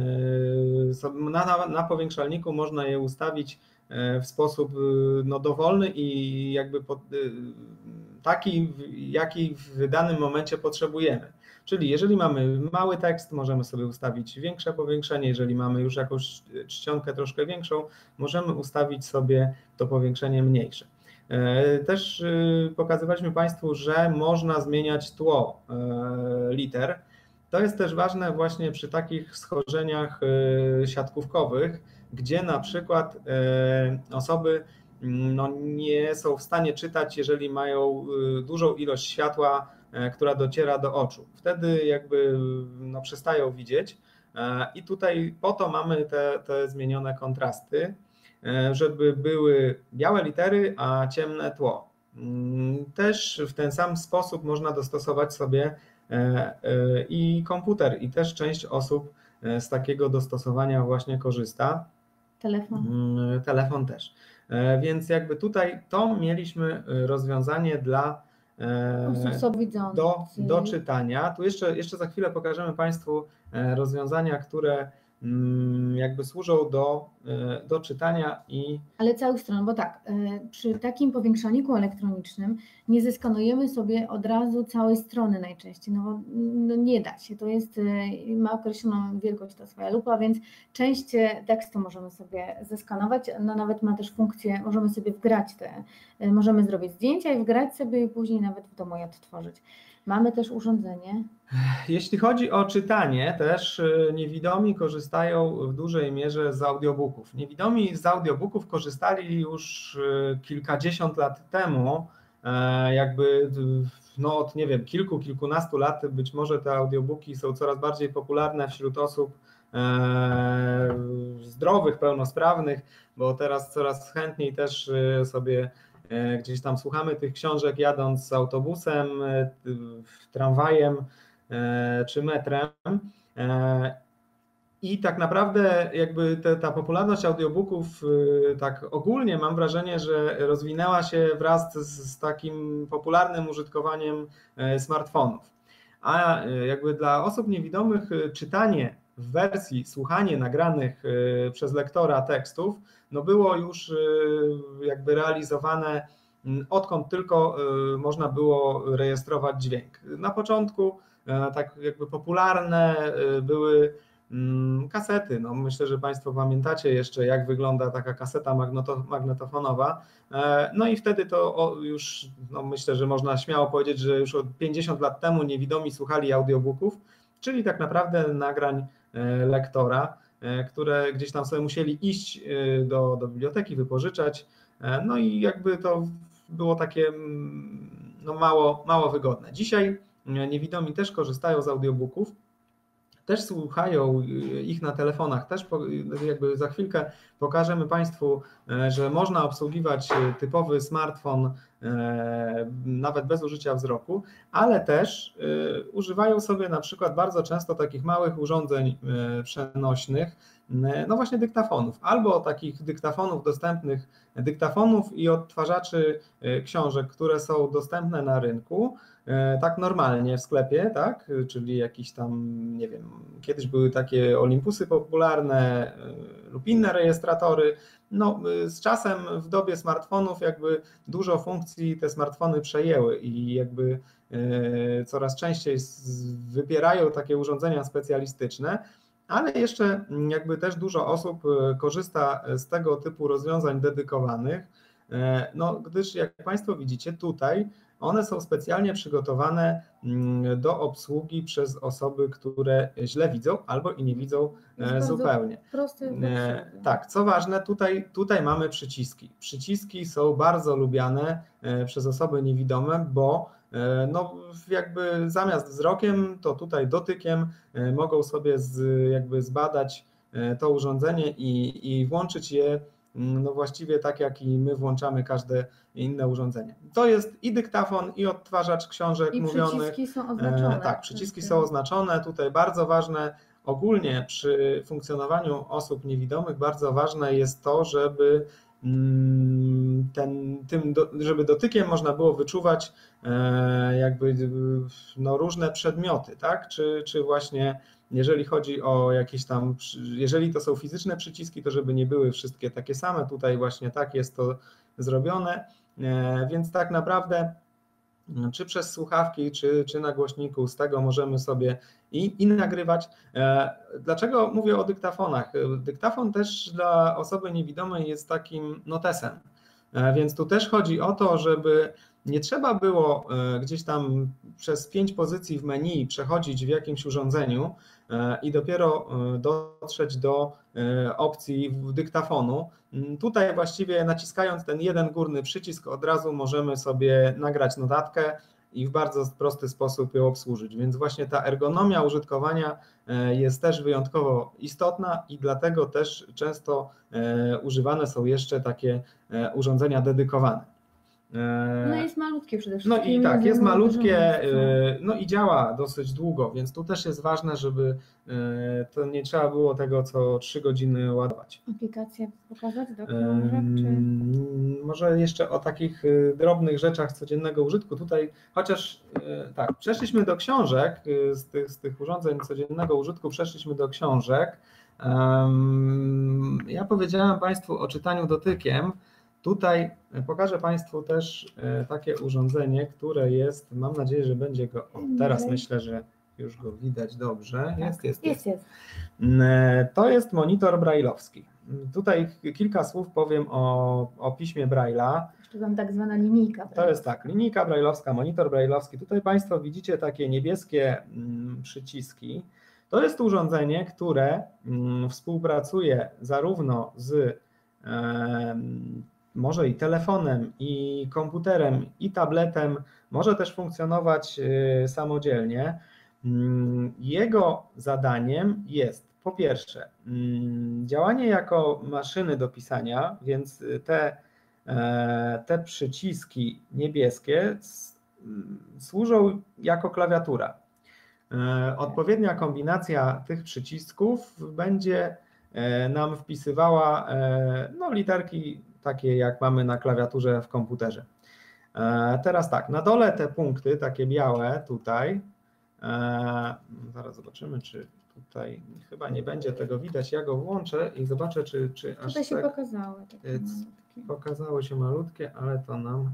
na, na powiększalniku można je ustawić w sposób no, dowolny i jakby pod, taki, jaki w danym momencie potrzebujemy. Czyli jeżeli mamy mały tekst, możemy sobie ustawić większe powiększenie, jeżeli mamy już jakąś czcionkę troszkę większą, możemy ustawić sobie to powiększenie mniejsze. Też pokazywaliśmy Państwu, że można zmieniać tło liter. To jest też ważne właśnie przy takich schorzeniach siatkówkowych, gdzie na przykład osoby no, nie są w stanie czytać, jeżeli mają dużą ilość światła, która dociera do oczu. Wtedy jakby no, przestają widzieć i tutaj po to mamy te, te zmienione kontrasty, żeby były białe litery, a ciemne tło. Też w ten sam sposób można dostosować sobie i komputer, i też część osób z takiego dostosowania właśnie korzysta. Telefon. Telefon też. Więc jakby tutaj to mieliśmy rozwiązanie dla do, do czytania. Tu jeszcze, jeszcze za chwilę pokażemy Państwu rozwiązania, które jakby służą do, do czytania i... Ale całych stron, bo tak, przy takim powiększalniku elektronicznym nie zeskanujemy sobie od razu całej strony najczęściej, no, no nie da się, to jest, ma określoną wielkość ta swoja lupa, więc część tekstu możemy sobie zeskanować, no nawet ma też funkcję, możemy sobie wgrać te, możemy zrobić zdjęcia i wgrać sobie i później nawet w domu je odtworzyć. Mamy też urządzenie. Jeśli chodzi o czytanie, też niewidomi korzystają w dużej mierze z audiobooków. Niewidomi z audiobooków korzystali już kilkadziesiąt lat temu, jakby no od nie wiem, kilku, kilkunastu lat być może te audiobooki są coraz bardziej popularne wśród osób zdrowych, pełnosprawnych, bo teraz coraz chętniej też sobie gdzieś tam słuchamy tych książek jadąc autobusem, tramwajem czy metrem. I tak naprawdę jakby te, ta popularność audiobooków tak ogólnie mam wrażenie, że rozwinęła się wraz z, z takim popularnym użytkowaniem smartfonów. A jakby dla osób niewidomych czytanie w wersji, słuchanie nagranych przez lektora tekstów no było już jakby realizowane odkąd tylko można było rejestrować dźwięk. Na początku tak jakby popularne były kasety. No myślę, że Państwo pamiętacie jeszcze, jak wygląda taka kaseta magnetofonowa. No i wtedy to już, no myślę, że można śmiało powiedzieć, że już od pięćdziesiąt lat temu niewidomi słuchali audiobooków, czyli tak naprawdę nagrań lektora, które gdzieś tam sobie musieli iść do, do biblioteki, wypożyczać. No i jakby to było takie no mało, mało wygodne. Dzisiaj niewidomi też korzystają z audiobooków, też słuchają ich na telefonach, też jakby za chwilkę pokażemy Państwu, że można obsługiwać typowy smartfon nawet bez użycia wzroku, ale też używają sobie na przykład bardzo często takich małych urządzeń przenośnych, no właśnie dyktafonów, albo takich dyktafonów dostępnych, dyktafonów i odtwarzaczy książek, które są dostępne na rynku, tak normalnie w sklepie, tak, czyli jakiś tam, nie wiem, kiedyś były takie Olympusy popularne lub inne rejestratory. No, z czasem w dobie smartfonów jakby dużo funkcji te smartfony przejęły i jakby coraz częściej wybierają takie urządzenia specjalistyczne, ale jeszcze jakby też dużo osób korzysta z tego typu rozwiązań dedykowanych, no, gdyż jak Państwo widzicie tutaj, one są specjalnie przygotowane do obsługi przez osoby, które źle widzą albo i nie widzą zupełnie. Prosty. Tak, co ważne, tutaj, tutaj mamy przyciski. Przyciski są bardzo lubiane przez osoby niewidome, bo no jakby zamiast wzrokiem, to tutaj dotykiem mogą sobie z, jakby zbadać to urządzenie i, i włączyć je no właściwie tak jak i my włączamy każde inne urządzenie. To jest i dyktafon, i odtwarzacz książek I mówionych. przyciski są oznaczone. Tak, przyciski są oznaczone. Tutaj bardzo ważne, ogólnie przy funkcjonowaniu osób niewidomych bardzo ważne jest to, żeby ten, tym, żeby dotykiem można było wyczuwać jakby no, różne przedmioty, tak? Czy, czy właśnie jeżeli chodzi o jakieś tam, jeżeli to są fizyczne przyciski, to żeby nie były wszystkie takie same, tutaj właśnie tak jest to zrobione, więc tak naprawdę czy przez słuchawki, czy, czy na głośniku, z tego możemy sobie i, i nagrywać. Dlaczego mówię o dyktafonach? Dyktafon też dla osoby niewidomej jest takim notesem, więc tu też chodzi o to, żeby nie trzeba było gdzieś tam przez pięć pozycji w menu przechodzić w jakimś urządzeniu i dopiero dotrzeć do opcji dyktafonu. Tutaj właściwie naciskając ten jeden górny przycisk od razu możemy sobie nagrać notatkę i w bardzo prosty sposób ją obsłużyć. Więc właśnie ta ergonomia użytkowania jest też wyjątkowo istotna i dlatego też często używane są jeszcze takie urządzenia dedykowane. No jest malutkie przede wszystkim. No i tak, jest malutkie, no i działa dosyć długo, więc tu też jest ważne, żeby to nie trzeba było tego co trzy godziny ładować. Aplikację pokazać do książek? Czy... Może jeszcze o takich drobnych rzeczach codziennego użytku. Tutaj chociaż tak, przeszliśmy do książek, z tych, z tych urządzeń codziennego użytku przeszliśmy do książek. Ja powiedziałem Państwu o czytaniu dotykiem. Tutaj pokażę Państwu też takie urządzenie, które jest, mam nadzieję, że będzie go, o, teraz myślę, że już go widać dobrze, jest, jest, jest. jest. To jest monitor brajlowski. Tutaj kilka słów powiem o, o piśmie Braille'a. Jeszcze tam tak zwana linijka. Braille'owska. To jest tak, linijka brajlowska, monitor brajlowski. Tutaj Państwo widzicie takie niebieskie przyciski. To jest urządzenie, które współpracuje zarówno z może i telefonem, i komputerem, i tabletem, może też funkcjonować samodzielnie. Jego zadaniem jest po pierwsze działanie jako maszyny do pisania, więc te, te przyciski niebieskie służą jako klawiatura. Odpowiednia kombinacja tych przycisków będzie nam wpisywała no, literki takie jak mamy na klawiaturze w komputerze. Teraz tak, na dole te punkty, takie białe tutaj, zaraz zobaczymy, czy tutaj chyba nie będzie tego widać, ja go włączę i zobaczę, czy, czy aż tutaj się tak pokazały. Takie pokazało się malutkie, ale to nam,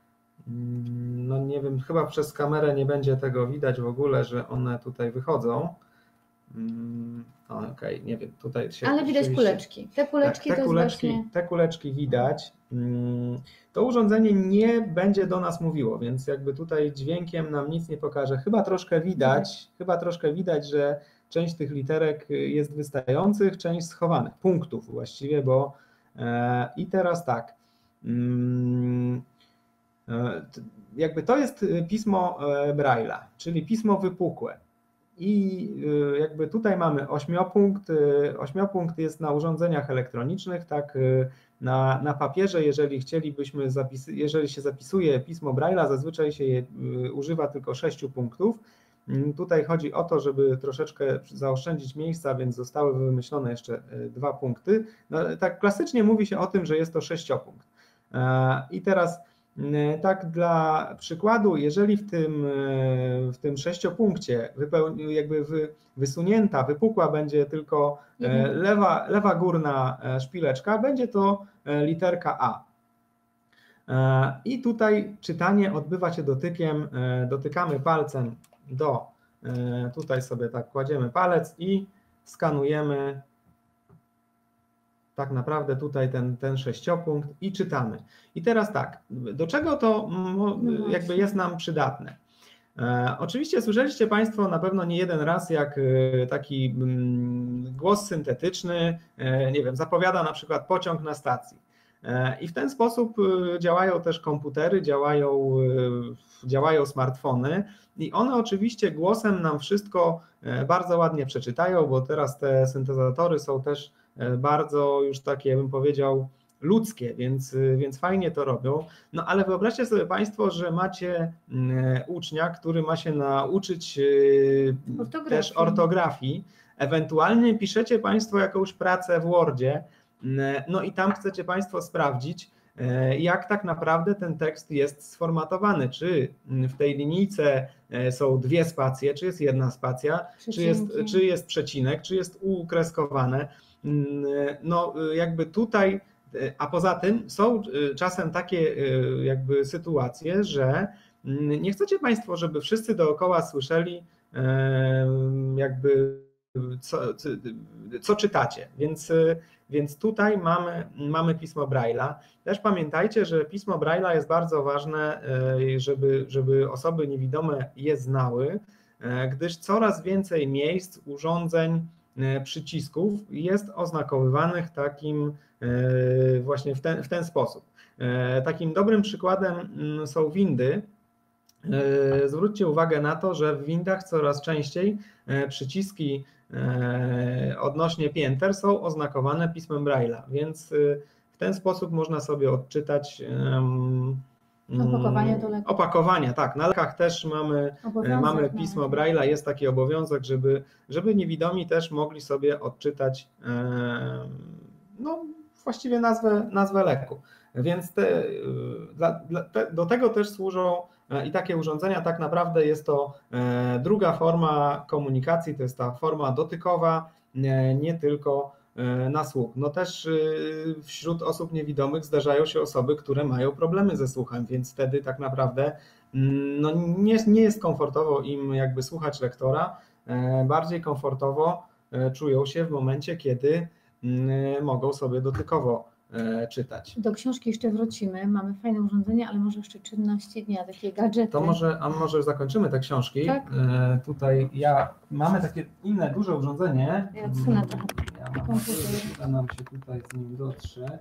no nie wiem, chyba przez kamerę nie będzie tego widać w ogóle, że one tutaj wychodzą. Okej, okay, nie wiem, tutaj się... Ale widać kuleczki. Te kuleczki tak, te to kuleczki, jest właśnie... Te kuleczki widać. To urządzenie nie będzie do nas mówiło, więc jakby tutaj dźwiękiem nam nic nie pokaże. Chyba troszkę widać, mhm. chyba troszkę widać, że część tych literek jest wystających, część schowanych, punktów właściwie, bo e, i teraz tak, mm, e, jakby to jest pismo Braille'a, czyli pismo wypukłe. I jakby tutaj mamy ośmiopunkt, ośmiopunkt jest na urządzeniach elektronicznych, tak na, na papierze, jeżeli chcielibyśmy, zapis, jeżeli się zapisuje pismo Braille'a, zazwyczaj się je używa tylko sześciu punktów. Tutaj chodzi o to, żeby troszeczkę zaoszczędzić miejsca, więc zostały wymyślone jeszcze dwa punkty. No, tak klasycznie mówi się o tym, że jest to sześciopunkt. I teraz tak dla przykładu, jeżeli w tym, w tym sześciopunkcie wypełni, jakby wy, wysunięta, wypukła będzie tylko lewa, lewa górna szpileczka, będzie to literka A. I tutaj czytanie odbywa się dotykiem, dotykamy palcem do, tutaj sobie tak kładziemy palec i skanujemy tak naprawdę tutaj ten, ten sześciopunkt i czytamy. I teraz tak, do czego to jakby jest nam przydatne? E, oczywiście słyszeliście Państwo na pewno nie jeden raz, jak taki głos syntetyczny, e, nie wiem, zapowiada na przykład pociąg na stacji. E, I w ten sposób działają też komputery, działają, e, działają smartfony i one oczywiście głosem nam wszystko bardzo ładnie przeczytają, bo teraz te syntezatory są też bardzo już takie, bym powiedział, ludzkie, więc, więc fajnie to robią. No ale wyobraźcie sobie Państwo, że macie ucznia, który ma się nauczyć ortografii. też ortografii, ewentualnie piszecie Państwo jakąś pracę w Wordzie, no i tam chcecie Państwo sprawdzić, jak tak naprawdę ten tekst jest sformatowany, czy w tej linijce są dwie spacje, czy jest jedna spacja, czy jest, czy jest przecinek, czy jest ukreskowane. No jakby tutaj, a poza tym są czasem takie jakby sytuacje, że nie chcecie Państwo, żeby wszyscy dookoła słyszeli jakby co, co, co czytacie, więc, więc tutaj mamy, mamy pismo Braille'a. Też pamiętajcie, że pismo Braille'a jest bardzo ważne, żeby, żeby osoby niewidome je znały, gdyż coraz więcej miejsc, urządzeń, przycisków jest oznakowywanych takim właśnie w ten, w ten sposób. Takim dobrym przykładem są windy. Zwróćcie uwagę na to, że w windach coraz częściej przyciski odnośnie pięter są oznakowane pismem Braille'a, więc w ten sposób można sobie odczytać opakowania do leków. Opakowania, tak. Na lekach też mamy, mamy pismo Braille'a, jest taki obowiązek, żeby, żeby niewidomi też mogli sobie odczytać no, właściwie nazwę, nazwę leku. Więc te, dla, te, do tego też służą i takie urządzenia. Tak naprawdę jest to druga forma komunikacji, to jest ta forma dotykowa, nie, nie tylko na słuch. No też wśród osób niewidomych zdarzają się osoby, które mają problemy ze słuchem, więc wtedy tak naprawdę no nie, nie jest komfortowo im jakby słuchać lektora, bardziej komfortowo czują się w momencie, kiedy mogą sobie dotykowo czytać. Do książki jeszcze wrócimy, mamy fajne urządzenie, ale może jeszcze czynności dnia, takie gadżety. To może, a może zakończymy te książki. Tak? E, tutaj ja, mamy takie inne duże urządzenie. Ja odsunę trochę. Ja mam, staram się tutaj z nim dotrzeć.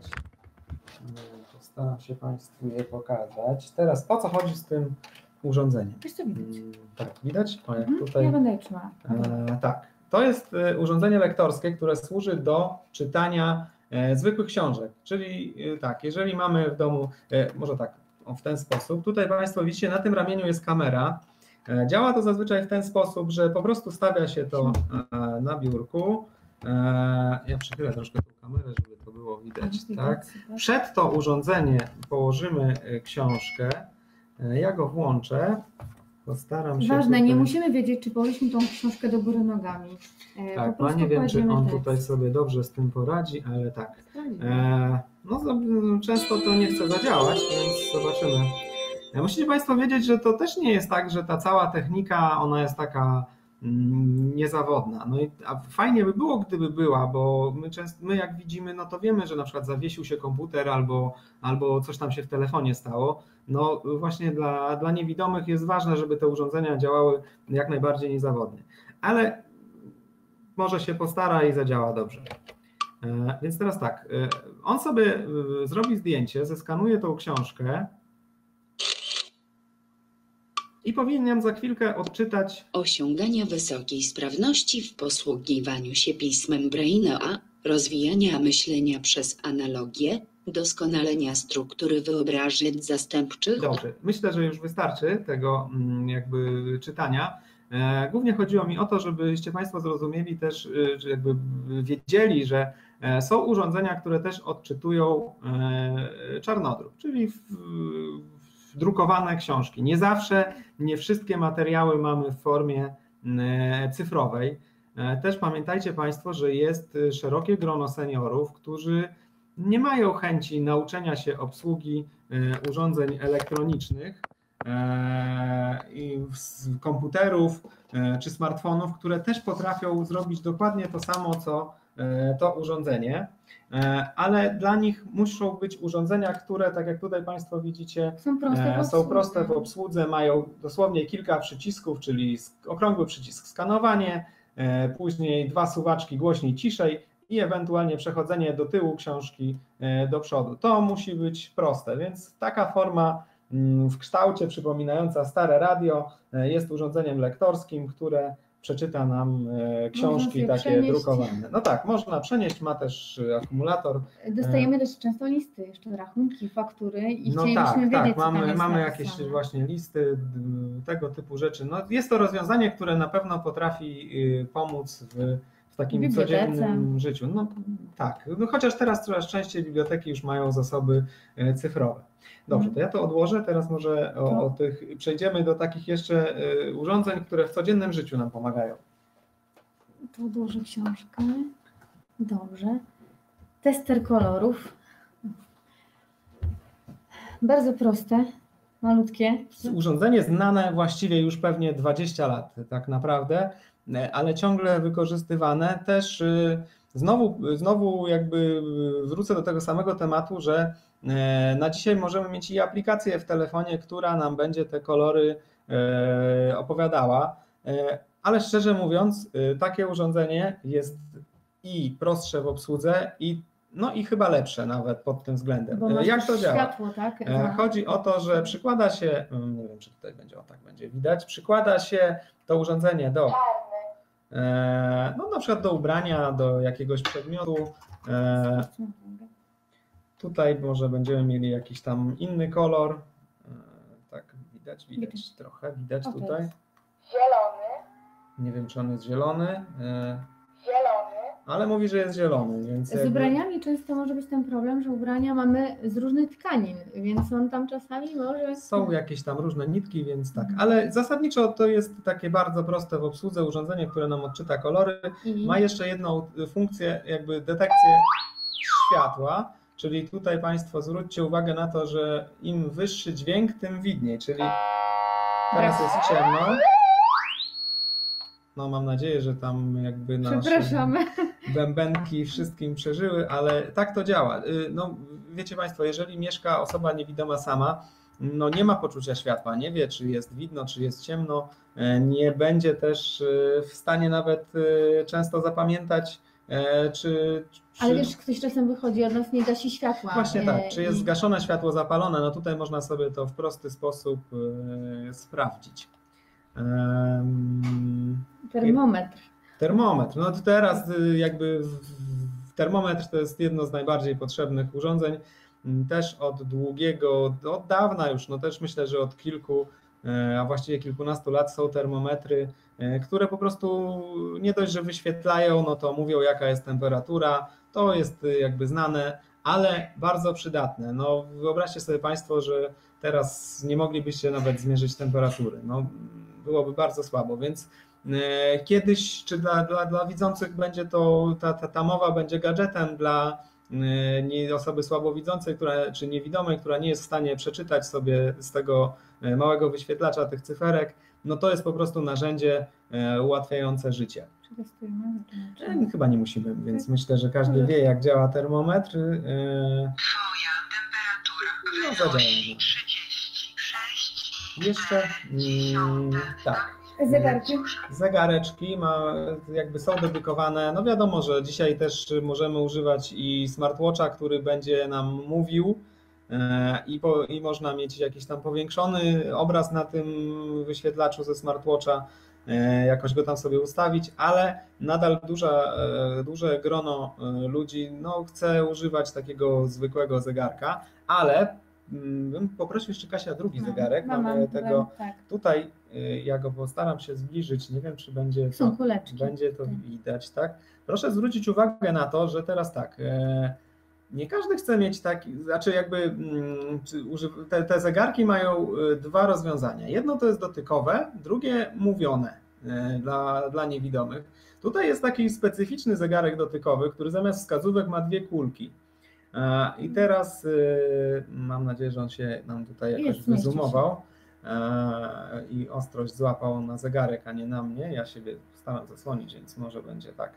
Postaram się Państwu je pokazać. Teraz o co chodzi z tym urządzeniem? Wiesz co widać? Tak, widać? O, jak mhm, tutaj, ja będę je trzymała. E, tak, to jest urządzenie lektorskie, które służy do czytania zwykłych książek, czyli tak, jeżeli mamy w domu, może tak, w ten sposób, tutaj Państwo widzicie, na tym ramieniu jest kamera. Działa to zazwyczaj w ten sposób, że po prostu stawia się to na biurku. Ja przychylę troszkę tą kamerę, żeby to było widać. Tak. Przed to urządzenie położymy książkę. Ja go włączę. Postaram się. Ważne, tutaj... nie musimy wiedzieć, czy położyliśmy tą książkę do góry nogami. Tak, no nie wiem, czy on tekst. tutaj sobie dobrze z tym poradzi, ale tak. E, no często to nie chce zadziałać, więc zobaczymy. Musicie Państwo wiedzieć, że to też nie jest tak, że ta cała technika, ona jest taka mm, niezawodna. No i a fajnie by było, gdyby była, bo my, często, my jak widzimy, no to wiemy, że na przykład zawiesił się komputer albo, albo coś tam się w telefonie stało. No właśnie dla, dla niewidomych jest ważne, żeby te urządzenia działały jak najbardziej niezawodnie. Ale może się postara i zadziała dobrze. Więc teraz tak, on sobie zrobi zdjęcie, zeskanuje tą książkę i powinien za chwilkę odczytać osiągania wysokiej sprawności w posługiwaniu się pismem Braille'a, rozwijania myślenia przez analogię, doskonalenia struktury wyobrażeń zastępczych. Dobrze, myślę, że już wystarczy tego jakby czytania. Głównie chodziło mi o to, żebyście Państwo zrozumieli też, jakby wiedzieli, że są urządzenia, które też odczytują czarnodruk, czyli drukowane książki. Nie zawsze, nie wszystkie materiały mamy w formie cyfrowej. Też pamiętajcie Państwo, że jest szerokie grono seniorów, którzy nie mają chęci nauczenia się obsługi urządzeń elektronicznych, komputerów czy smartfonów, które też potrafią zrobić dokładnie to samo, co to urządzenie, ale dla nich muszą być urządzenia, które, tak jak tutaj Państwo widzicie, są proste w, są proste w obsłudze, mają dosłownie kilka przycisków, czyli okrągły przycisk skanowanie, później dwa suwaczki głośniej, ciszej i ewentualnie przechodzenie do tyłu książki do przodu. To musi być proste, więc taka forma w kształcie przypominająca stare radio jest urządzeniem lektorskim, które przeczyta nam książki sobie takie przenieść. drukowane. No tak, można przenieść, ma też akumulator. Dostajemy też często listy, jeszcze rachunki, faktury i No chcielibyśmy tak, wiedzieć, tak, co tam mamy, jest mamy napisane. jakieś właśnie listy, tego typu rzeczy. No, jest to rozwiązanie, które na pewno potrafi pomóc w, w takim Bibliotece. codziennym życiu. No tak, no, chociaż teraz coraz częściej biblioteki już mają zasoby cyfrowe. Dobrze, to ja to odłożę, teraz może o, o tych, przejdziemy do takich jeszcze urządzeń, które w codziennym życiu nam pomagają. Tu odłożę książkę. Dobrze. Tester kolorów. Bardzo proste, malutkie. Urządzenie znane właściwie już pewnie dwadzieścia lat tak naprawdę, ale ciągle wykorzystywane. Też znowu, znowu jakby wrócę do tego samego tematu, że na dzisiaj możemy mieć i aplikację w telefonie, która nam będzie te kolory opowiadała, ale szczerze mówiąc takie urządzenie jest i prostsze w obsłudze i no i chyba lepsze nawet pod tym względem. Bo masz Jak to działa? Światło, tak? Chodzi o to, że przykłada się, nie wiem czy tutaj będzie, o tak będzie widać, przykłada się to urządzenie do, no na przykład do ubrania, do jakiegoś przedmiotu. Tutaj może będziemy mieli jakiś tam inny kolor. Tak, widać, widać, widać. trochę, widać o, tutaj. Zielony. Nie wiem, czy on jest zielony. Zielony. Ale mówi, że jest zielony. Więc z jakby... ubraniami często może być ten problem, że ubrania mamy z różnych tkanin, więc on tam czasami może... Są jakieś tam różne nitki, więc tak. Ale zasadniczo to jest takie bardzo proste w obsłudze urządzenie, które nam odczyta kolory. I... Ma jeszcze jedną funkcję, jakby detekcję światła. Czyli tutaj Państwo zwróćcie uwagę na to, że im wyższy dźwięk, tym widniej. Czyli teraz jest ciemno. No mam nadzieję, że tam jakby nasze bębenki wszystkim przeżyły, ale tak to działa. No wiecie Państwo, jeżeli mieszka osoba niewidoma sama, no nie ma poczucia światła, nie wie czy jest widno, czy jest ciemno, nie będzie też w stanie nawet często zapamiętać czy... czy... Ale wiesz, ktoś czasem wychodzi od nas, nie gasi światła. Właśnie tak, czy jest zgaszone światło zapalone, no tutaj można sobie to w prosty sposób sprawdzić. Um, termometr. Termometr. No to teraz jakby termometr to jest jedno z najbardziej potrzebnych urządzeń. Też od długiego, od dawna już, no też myślę, że od kilku, a właściwie kilkunastu lat są termometry, które po prostu nie dość, że wyświetlają, no to mówią jaka jest temperatura, to jest jakby znane, ale bardzo przydatne. No wyobraźcie sobie Państwo, że teraz nie moglibyście nawet zmierzyć temperatury. No byłoby bardzo słabo, więc kiedyś, czy dla, dla, dla widzących będzie to, ta, ta, ta mowa będzie gadżetem dla osoby słabowidzącej, która, czy niewidomej, która nie jest w stanie przeczytać sobie z tego małego wyświetlacza tych cyferek, no to jest po prostu narzędzie ułatwiające życie. Przetestujemy? Chyba nie musimy, więc myślę, że każdy wie jak działa termometr. Twoja temperatura no, zadziała. Jeszcze mm, tak. Zegarki. Zegareczki ma, jakby są dedykowane. No wiadomo, że dzisiaj też możemy używać i smartwatcha, który będzie nam mówił i, po, i można mieć jakiś tam powiększony obraz na tym wyświetlaczu ze smartwatcha, jakoś go tam sobie ustawić, ale nadal duża, duże grono ludzi no, chce używać takiego zwykłego zegarka, ale bym poprosił jeszcze Kasia drugi no, zegarek, mamy mam, tego tak. Tutaj, ja go postaram się zbliżyć, nie wiem czy będzie to, będzie to widać, tak? Proszę zwrócić uwagę na to, że teraz tak, nie każdy chce mieć taki, znaczy jakby te, te zegarki mają dwa rozwiązania. Jedno to jest dotykowe, drugie mówione dla, dla niewidomych. Tutaj jest taki specyficzny zegarek dotykowy, który zamiast wskazówek ma dwie kulki. I teraz mam nadzieję, że on się nam tutaj jakoś jest, wyzoomował i ostrość złapał na zegarek, a nie na mnie. Ja siebie staram zasłonić, więc może będzie tak.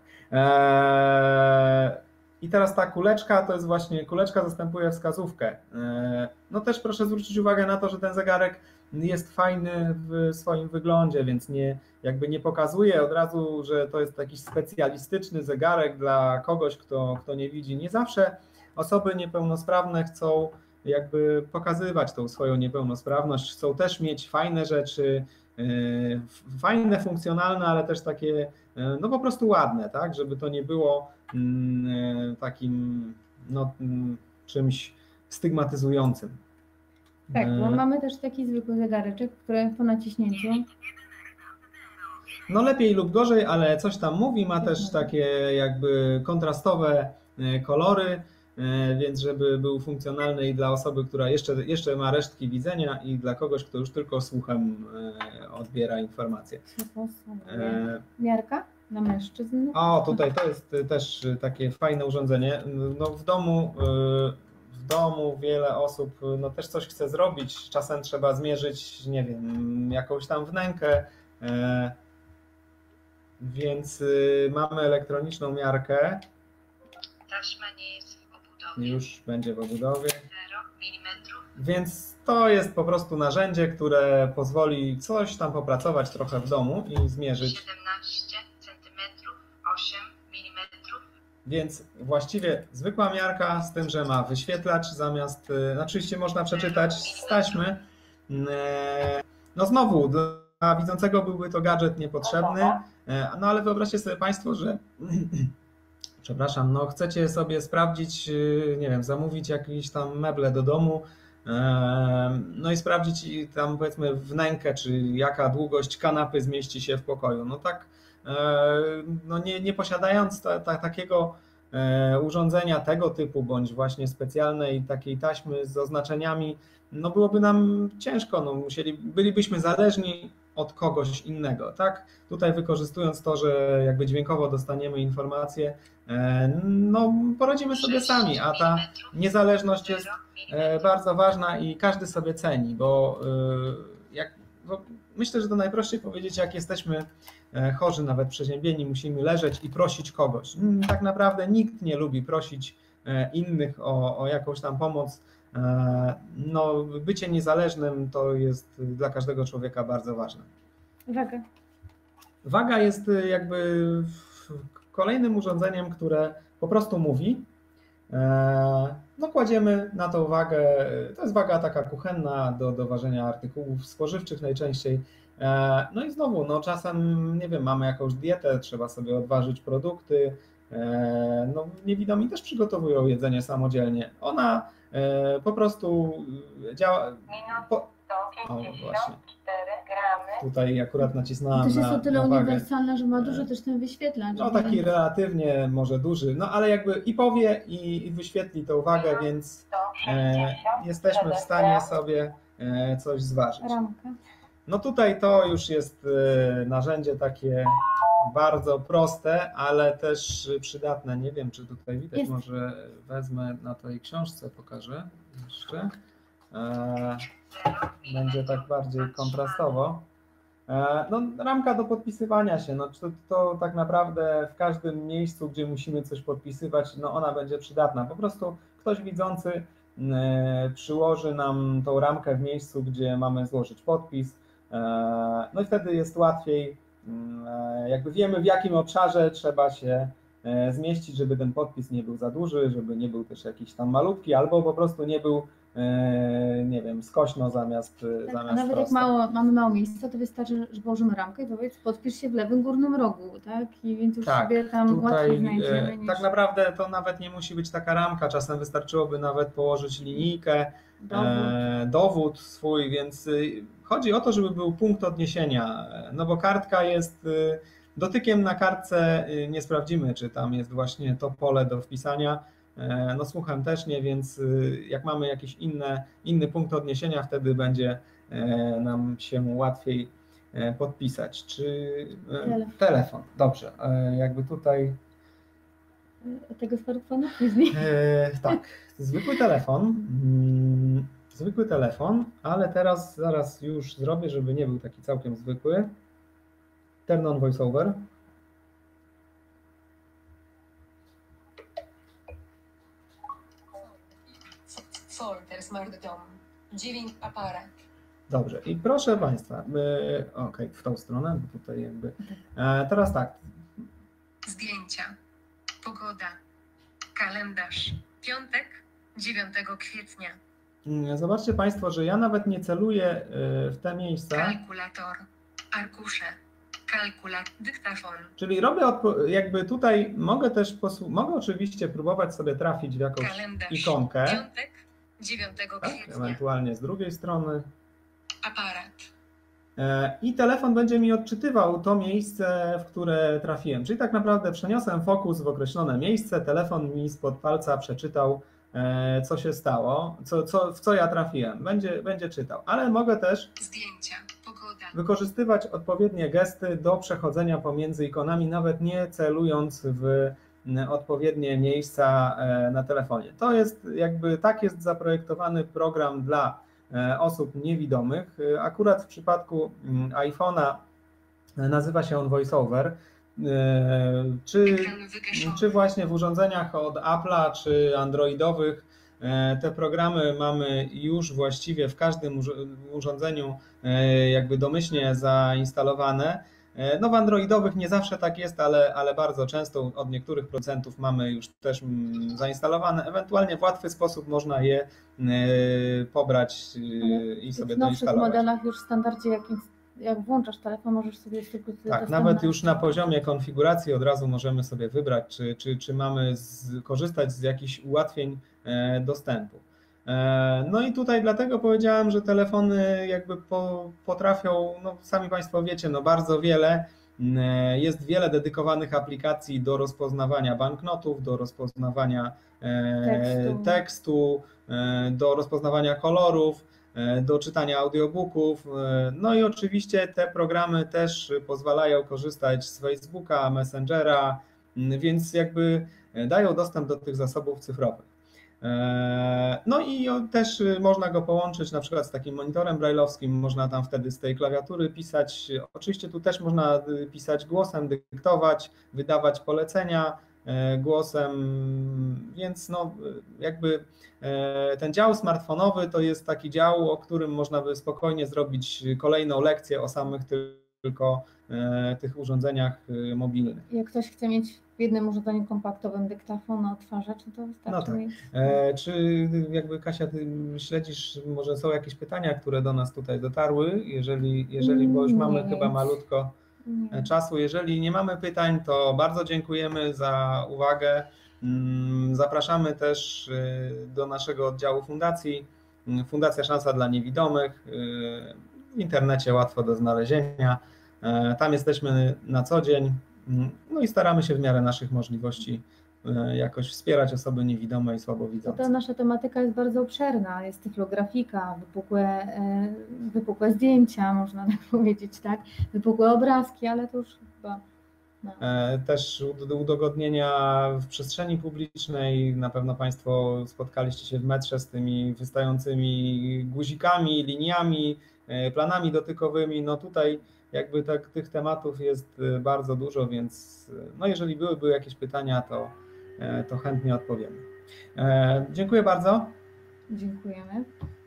I teraz ta kuleczka to jest właśnie, kuleczka zastępuje wskazówkę. No też proszę zwrócić uwagę na to, że ten zegarek jest fajny w swoim wyglądzie, więc nie, jakby nie pokazuje od razu, że to jest jakiś specjalistyczny zegarek dla kogoś, kto, kto nie widzi. Nie zawsze osoby niepełnosprawne chcą jakby pokazywać tą swoją niepełnosprawność, chcą też mieć fajne rzeczy, fajne, funkcjonalne, ale też takie no po prostu ładne, tak, żeby to nie było takim no, czymś stygmatyzującym. Tak, bo mamy też taki zwykły zegareczek, który po naciśnięciu no lepiej lub gorzej, ale coś tam mówi, ma też takie jakby kontrastowe kolory, więc żeby był funkcjonalny i dla osoby, która jeszcze, jeszcze ma resztki widzenia i dla kogoś, kto już tylko słuchem odbiera informacje. Miarka dla mężczyzn. O, tutaj to jest też takie fajne urządzenie. No w domu, w domu wiele osób no też coś chce zrobić, czasem trzeba zmierzyć, nie wiem, jakąś tam wnękę, więc mamy elektroniczną miarkę. Taśma nie jest w obudowie. Już będzie w obudowie. zero milimetrów. Więc to jest po prostu narzędzie, które pozwoli coś tam popracować trochę w domu i zmierzyć. siedemnaście centymetrów, osiem milimetrów. Więc właściwie zwykła miarka z tym, że ma wyświetlacz zamiast, no oczywiście można przeczytać z taśmy. No znowu, dla widzącego byłby to gadżet niepotrzebny, no ale wyobraźcie sobie Państwo, że przepraszam, no chcecie sobie sprawdzić, nie wiem, zamówić jakieś tam meble do domu, no i sprawdzić tam powiedzmy wnękę, czy jaka długość kanapy zmieści się w pokoju. No tak, no nie, nie posiadając ta, ta, takiego urządzenia tego typu, bądź właśnie specjalnej takiej taśmy z oznaczeniami, no byłoby nam ciężko, no musieli, bylibyśmy zależni od kogoś innego, tak? Tutaj wykorzystując to, że jakby dźwiękowo dostaniemy informacje, no poradzimy sobie sami, a ta niezależność jest bardzo ważna i każdy sobie ceni, bo jak, bo myślę, że to najprościej powiedzieć, jak jesteśmy chorzy, nawet przeziębieni, musimy leżeć i prosić kogoś. Tak naprawdę nikt nie lubi prosić innych o, o jakąś tam pomoc. No, bycie niezależnym to jest dla każdego człowieka bardzo ważne. Waga. Waga jest jakby kolejnym urządzeniem, które po prostu mówi. No, kładziemy na tą wagę, to jest waga taka kuchenna do, do ważenia artykułów spożywczych najczęściej. No i znowu, no czasem, nie wiem, mamy jakąś dietę, trzeba sobie odważyć produkty. No, niewidomi też przygotowują jedzenie samodzielnie. Ona po prostu działa. Po... O, właśnie. Tutaj akurat nacisnąłem. To też jest na, o tyle na wagę. uniwersalna, że ma dużo też ten wyświetlacz. No taki relatywnie może duży, no ale jakby i powie i, i wyświetli tą wagę, więc e, jesteśmy w stanie sobie e, coś zważyć. Ramka. No tutaj to już jest e, narzędzie takie bardzo proste, ale też przydatne. Nie wiem, czy tutaj widać, jest. Może wezmę na tej książce, pokażę jeszcze. E, będzie tak bardziej kontrastowo. No, ramka do podpisywania się, no, to, to tak naprawdę w każdym miejscu, gdzie musimy coś podpisywać, no ona będzie przydatna. Po prostu ktoś widzący e, przyłoży nam tą ramkę w miejscu, gdzie mamy złożyć podpis, e, no i wtedy jest łatwiej, e, jakby wiemy, w jakim obszarze trzeba się e, zmieścić, żeby ten podpis nie był za duży, żeby nie był też jakiś tam malutki, albo po prostu nie był nie wiem, skośno zamiast, tak, zamiast a nawet prosto. jak mało, mamy mało miejsca, to wystarczy, że położymy ramkę i powiedz, podpisz się w lewym górnym rogu, tak? I więc już tak, sobie tam tutaj, łatwiej znajdziemy. Niż... Tak naprawdę to nawet nie musi być taka ramka, czasem wystarczyłoby nawet położyć linijkę, dowód, e, dowód swój, więc chodzi o to, żeby był punkt odniesienia, no bo kartka jest, dotykiem na kartce nie sprawdzimy, czy tam jest właśnie to pole do wpisania. No słuchem też nie, więc jak mamy jakiś inne, inny punkt odniesienia, wtedy będzie nam się łatwiej podpisać. Czy telefon, telefon. Dobrze, jakby tutaj... Tego smartfona później? Tak, zwykły telefon, zwykły telefon, ale teraz zaraz już zrobię, żeby nie był taki całkiem zwykły. Turn on voiceover. Folder Smart Dom. dziewięć aparat. Dobrze i proszę Państwa, okej, okay, w tą stronę, bo tutaj jakby, e, teraz tak. Zdjęcia, pogoda, kalendarz, piątek, dziewiątego kwietnia. Zobaczcie Państwo, że ja nawet nie celuję w te miejsca. Kalkulator, arkusze, kalkulator, dyktafon. Czyli robię, jakby tutaj mogę też, mogę oczywiście próbować sobie trafić w jakąś Kalendarz. ikonkę. Piątek, dziewiątego Tak, kwietnia. ewentualnie z drugiej strony. Aparat. I telefon będzie mi odczytywał to miejsce, w które trafiłem. Czyli tak naprawdę przeniosłem fokus w określone miejsce, telefon mi spod palca przeczytał, co się stało, co, co, w co ja trafiłem. Będzie, będzie czytał. Ale mogę też Zdjęcia, pogoda. wykorzystywać odpowiednie gesty do przechodzenia pomiędzy ikonami, nawet nie celując w odpowiednie miejsca na telefonie. To jest jakby, tak jest zaprojektowany program dla osób niewidomych. Akurat w przypadku iPhone'a nazywa się on VoiceOver. Czy, czy właśnie w urządzeniach od Apple'a czy androidowych te programy mamy już właściwie w każdym urządzeniu jakby domyślnie zainstalowane. No w androidowych nie zawsze tak jest, ale, ale bardzo często od niektórych producentów mamy już też zainstalowane. Ewentualnie w łatwy sposób można je pobrać i sobie w nowszych doinstalować. modelach już w standardzie, jak, jak włączasz telefon, możesz sobie tak, nawet już na poziomie konfiguracji od razu możemy sobie wybrać, czy, czy, czy mamy z, korzystać z jakichś ułatwień dostępu. No i tutaj dlatego powiedziałem, że telefony jakby po, potrafią, no sami Państwo wiecie, no bardzo wiele. Jest wiele dedykowanych aplikacji do rozpoznawania banknotów, do rozpoznawania tekstu, tekstu do rozpoznawania kolorów, do czytania audiobooków. No i oczywiście te programy też pozwalają korzystać z Facebooka, Messengera, więc jakby dają dostęp do tych zasobów cyfrowych. No i też można go połączyć na przykład z takim monitorem brailleowskim, można tam wtedy z tej klawiatury pisać. Oczywiście tu też można pisać głosem, dyktować, wydawać polecenia głosem, więc no jakby ten dział smartfonowy to jest taki dział, o którym można by spokojnie zrobić kolejną lekcję o samych tylko tych urządzeniach mobilnych. Jak ktoś chce mieć w jednym urządzeniu kompaktowym dyktafon, odtwarzacz, to wystarczy. No tak. mieć. E, czy jakby Kasia, ty śledzisz, może są jakieś pytania, które do nas tutaj dotarły, jeżeli, jeżeli bo już Nie. mamy chyba malutko Nie. czasu. Jeżeli nie mamy pytań, to bardzo dziękujemy za uwagę. Zapraszamy też do naszego oddziału fundacji, Fundacja Szansa dla Niewidomych, w internecie łatwo do znalezienia. Tam jesteśmy na co dzień, no i staramy się w miarę naszych możliwości jakoś wspierać osoby niewidome i słabowidzące. Ta nasza tematyka jest bardzo obszerna, jest tyflografika, wypukłe, wypukłe zdjęcia, można tak powiedzieć, tak? Wypukłe obrazki, ale to już chyba... No. Też udogodnienia w przestrzeni publicznej, na pewno Państwo spotkaliście się w metrze z tymi wystającymi guzikami, liniami, planami dotykowymi, no tutaj jakby tak, tych tematów jest bardzo dużo, więc no jeżeli byłyby jakieś pytania, to, to chętnie odpowiemy. Dziękuję bardzo. Dziękujemy.